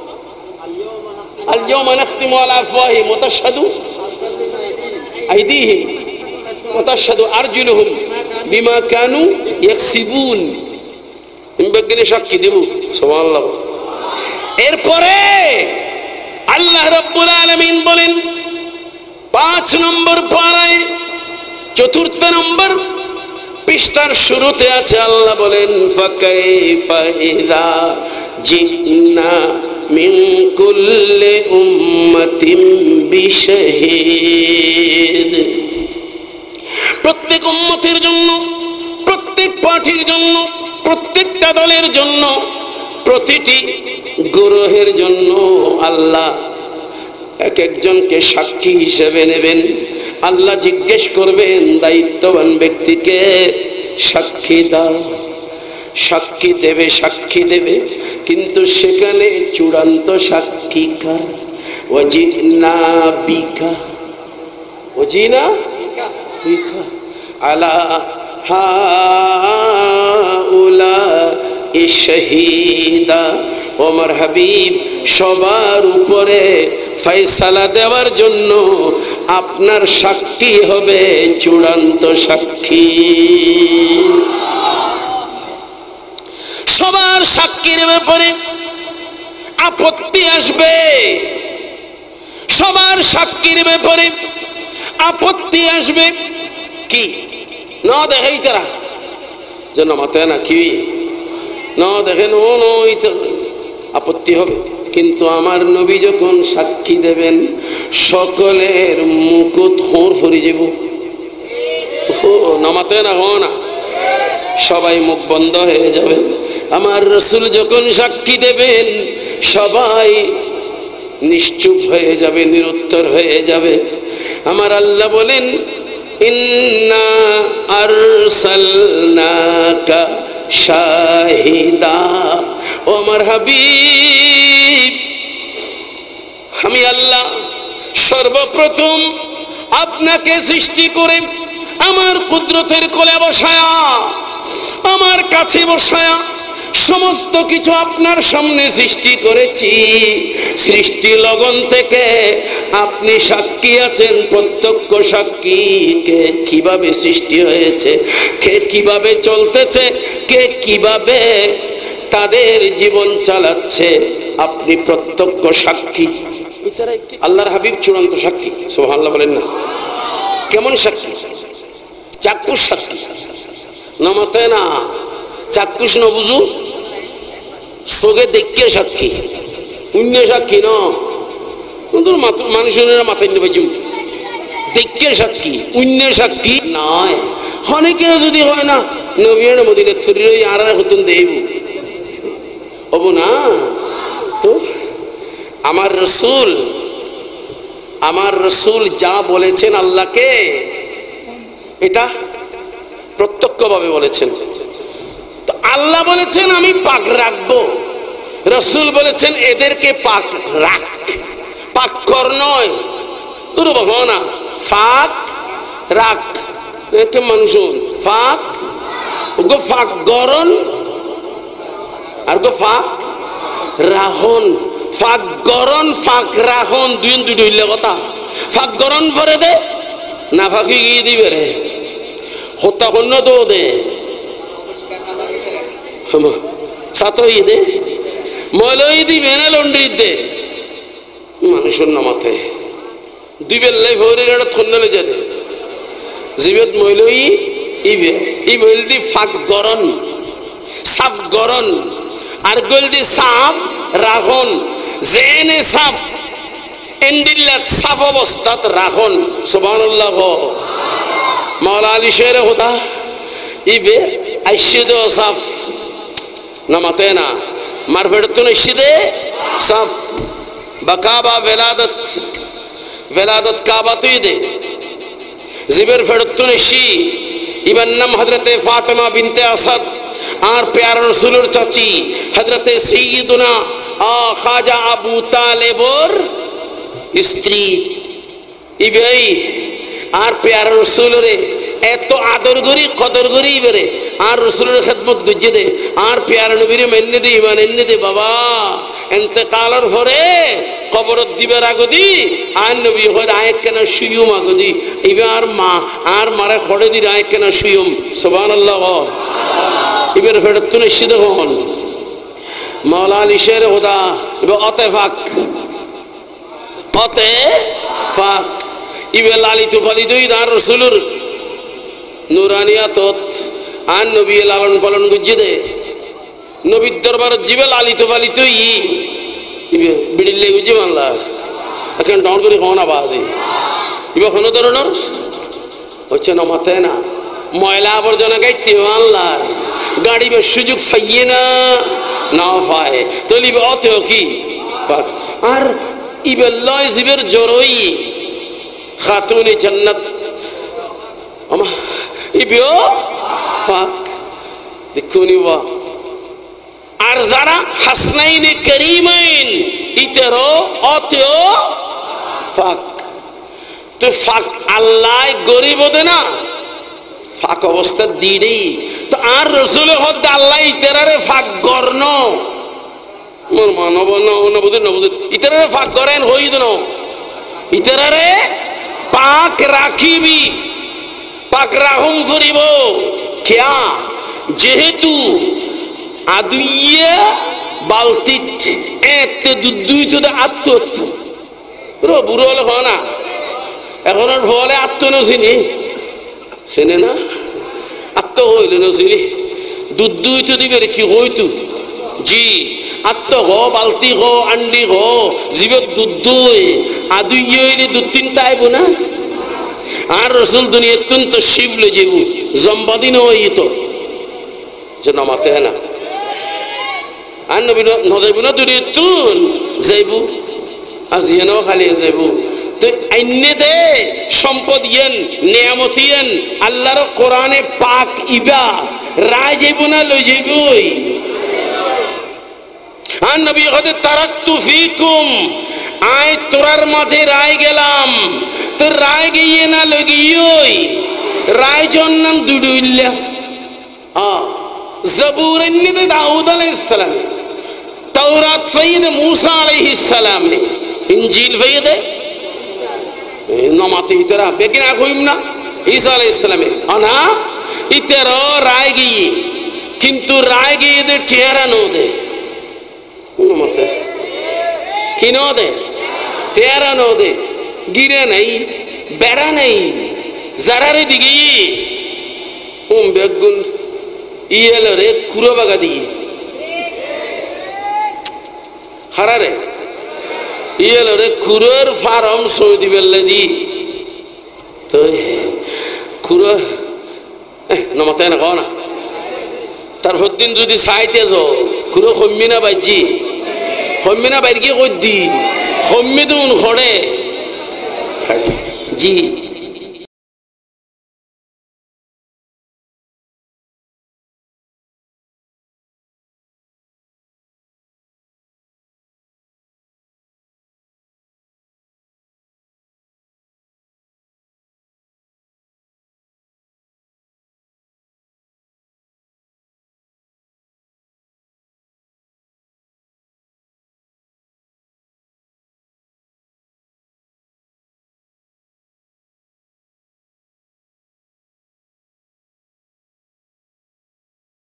আল ইয়াউমা নাখতিমু আলা আফওয়াহিহিম ওয়া তাশহাদু আইদিহিম ওয়া তাশহাদু আরজুলুহুম বিমা কানু ইয়াকসিবুন। ইমবাগিনে সাক্ষী দেব। সুবহানাল্লাহ। এরপরে আল্লাহ রাব্বুল আলামিন বলেন পাঁচ নম্বর পারায় চতুর্থ নম্বর পৃষ্ঠার শুরুতে আছে, আল্লাহ বলেন ফাকাইফা ইযা জিনা মিন কুল্লি উম্মাতিন বিশাহিদ। প্রত্যেক উম্মতের জন্য, প্রত্যেক পার্টির জন্য, প্রত্যেকটা দলের জন্য, প্রতিটি গ্রহের জন্য আল্লাহ এক একজনকে সাক্ষী হিসেবে নেবেন। আল্লাহ জিজ্ঞেস করবেন দায়িত্ববান ব্যক্তিকে সাক্ষী দাও, সাক্ষী দেবে, সাক্ষী দেবে, কিন্তু সেখানে চূড়ান্ত সাক্ষী কার? ওয়াজিনা বিকা, ওয়াজিনা বিকা আলা হাউলা শাহীদা। ওমর হাবিব সবার উপরে ফয়সালা দেওয়ার জন্য আপনার সাক্ষী হবে চূড়ান্ত সাক্ষী। সবার সাক্ষীর ব্যাপারে আপত্তি আসবে, সবার সাক্ষীর ব্যাপারে আপত্তি আসবে। কি ন দেখেই তারা যে নামাতে না কি ন দেখেন ও ন আপত্তি হবে, কিন্তু আমার নবী যখন সাক্ষী দেবেন সকলের মুকুট খোঁড় ফরি যাব। ও নামাতে না হো না, সবাই মুখ বন্ধ হয়ে যাবে। আমার রসুল যখন সাক্ষী দেবেন সবাই নিশ্চুপ হয়ে যাবে, নিরুত্তর হয়ে যাবে। আমার আল্লাহ বলেন ইন্না আরসালনাকা শাহিদা, ও আমার হাবিব, আমি আল্লাহ সর্বপ্রথম আপনাকে সৃষ্টি করে আমার কুদরতের কোলে বসায়া, আমার কাছে বসায়া সমস্ত কিছু আপনার সামনে সৃষ্টি করেছি। সৃষ্টি লগন থেকে আপনি সাক্ষী আছেন, প্রত্যক্ষ সাক্ষী। কে কিভাবে সৃষ্টি হয়েছে, কে কিভাবে চলতেছে, কে কিভাবে তাদের জীবন চালাচ্ছে, আপনি প্রত্যক্ষ সাক্ষী। আল্লাহর হাবিব চূড়ান্ত সাক্ষী। সুবহানাল্লাহ বলেন না? কেমন সাক্ষী? চাক্ষুষ সাক্ষী। নামাতে না চাক্ষুষ ন বুঝু, চোখে দেখে সাক্ষী, অন্য সাক্ষী ন মানুষের মাথায় নেবে দেখে সাক্ষী, অন্য সাক্ষী নয়। অনেকে যদি হয় না নবীর মদিনে থুরি আর হতুন দেব হব না। তো আমার রসুল আমার রসুল যা বলেছেন আল্লাহকে, এটা প্রত্যক্ষভাবে বলেছেন। তো আল্লাহ বলেছেন আমি পাক রাখবো, রসুল বলেছেন এদেরকে পাক রাখ, পাক কর নয় তোর বাবা না, ফাক রাখ। মানুষ ফাক গো ফাক গরন আর গো ফাক রাহন। ফাক গরন ফাক রাহন দুই দুই হইলে কথা। ফাক গরন ভরে দে না ফাঁকি গিয়ে দিবে রে, হত্যা কন্য তো দে ছাত্রই দে, ময়লই দিবে না লন্ড্রি দে। মানুষের নামাতে দুই বেল্লাই ভরে একটা থন্ডলে যা দে জীবত ময়লই ইবে ই মইল দি ফাঁক গরন সাপ গরন আর গল দি সাপ রাখন জেনে সাপ এন্ডিল্লাত সাপ অবস্থাত রাখন। সুবহানাল্লাহ। মাওলা আলী শের হোতা ইবে আইশিদ সাফ নামাতে না মারফেড়তুন ইশিদে সাফ বাকাবা বেলাদত বেলাদত কাবা তুই দে জিবের ফেড়তুন ইশি ইবার নাম হযরতে ফাতেমা বিনতে আসাদ আর প্যারা রাসূলের চাচি হযরতে সাইয়্যিদুনা আ খাজা আবু তালেবর স্ত্রী ইবেই আর প্যারা রসুলের এত আদর করি কদর করি বেরে আর রসুলের খেদমত গুজে দে আর প্যারা নবীরে মেনে দে ইমান এনে দে। বাবা এতেকালের পরে কবরত দিবের আগদি আর নবী হয় আয় কেন শুয়ুম আগদি এবার মা আর মারে খড়ে দি আয় কেন শুয়ুম। সুবহানাল্লাহ। এবার ফেরত তো নিশ্চিত হন মাওলা আলী শের হোদা এবার অতে ফাক অতে ফাক ইবে লালিত পালিত আর রসুলুর নুরানিয়াতত আর নবী লালন পালন গুজে দে নবীর দরবার জিবে লালিত পালিত ই ইবে বিড়িলে গুজে মানলার এখন ডাউন করে খাওয়া না বাজি ইবে কোনো ধরনের হচ্ছে নমাতে না ময়লা আবর্জনা গাইতে মানলার গাড়ি বে সুযোগ পাইয়ে না না পায় তলিবে অতেও কি আর ইবে লয় জিবের জড়ই খাতুনে জান্নাত আমা ইবিও ফাক দেখুনি বা আর যারা হাসনাইনে করিমাইন ইতেরো অতেও ফাক। তো ফাক আল্লাহ গরিব দে না ফাক অবস্থা দিডি তো আর রসুল হদ আল্লাহ ইতেরারে ফাক গর্ণ মোর মানব নবুদ নবুদ ইতেরারে ফাক করেন হই দেন ইতেরারে পাক রাখিবি পাক রাহুম ফুরিব কিয়া যেহেতু আদুইয়া বালতিত এত দুই তো আত্মত রো বুড়ো হলে হয় না এখন আর ফলে আত্ম নছিনি চেনে না আত্ম হইল নজরি দুধ দুই তো দিবে কি হইতু জি আত্ম হ বালতি হ আন্ডি হ জীবক দুধ দুই আদুই হইলে দু তিনটা আইব না আর রসুল দুনিয়া অত্যন্ত শিব লে যাইব জম্বাদিন হইত যে নমাতে না আর নবী নজাইব না দুনিয়া তুন যাইব আজিয়ানো খালি যাইব তো আইনে দে সম্পদ ইয়েন নিয়ামত ইয়েন আল্লাহর কোরআনে পাক ইবা রায় যাইব না লই যাইবই আর নবী হতে তারাক্তু ফিকুম আয় তোরার মাঝে রায় গেলাম তো রায় গিয়ে না লই গিয়েই রায় জন নাম দুডুইল্লা আ জবুর ইন্নে দাউদ আলাইহিস সালাম তাওরাত ফয়দ मूसा আলাইহিস সালাম ইনজিল ফয়দ নমাতে ইতরা বেকিনা কইম না ঈসা আলাইহিস সালামে আনা ইতরা রায় গিয়ে কিন্তু রায় গিয়ে দে টেরা নো দে নমাতে কি নো দে টেরা নো দে গিরে নাই বেড়া নাই জারারে দিগি উম বেগুন ইয়েলো রে কুরো বাগা দিগি হারারে ইয়েলো রে কুরোর ফার্ম সৌদি বেল্লে দি তো কুরো নমাতে না কও না তারপর দিন যদি চাইতে যাও কুরো কমবি না বাইজি কমবি না বাইর কি কই দি কমবি তো খড়ে জি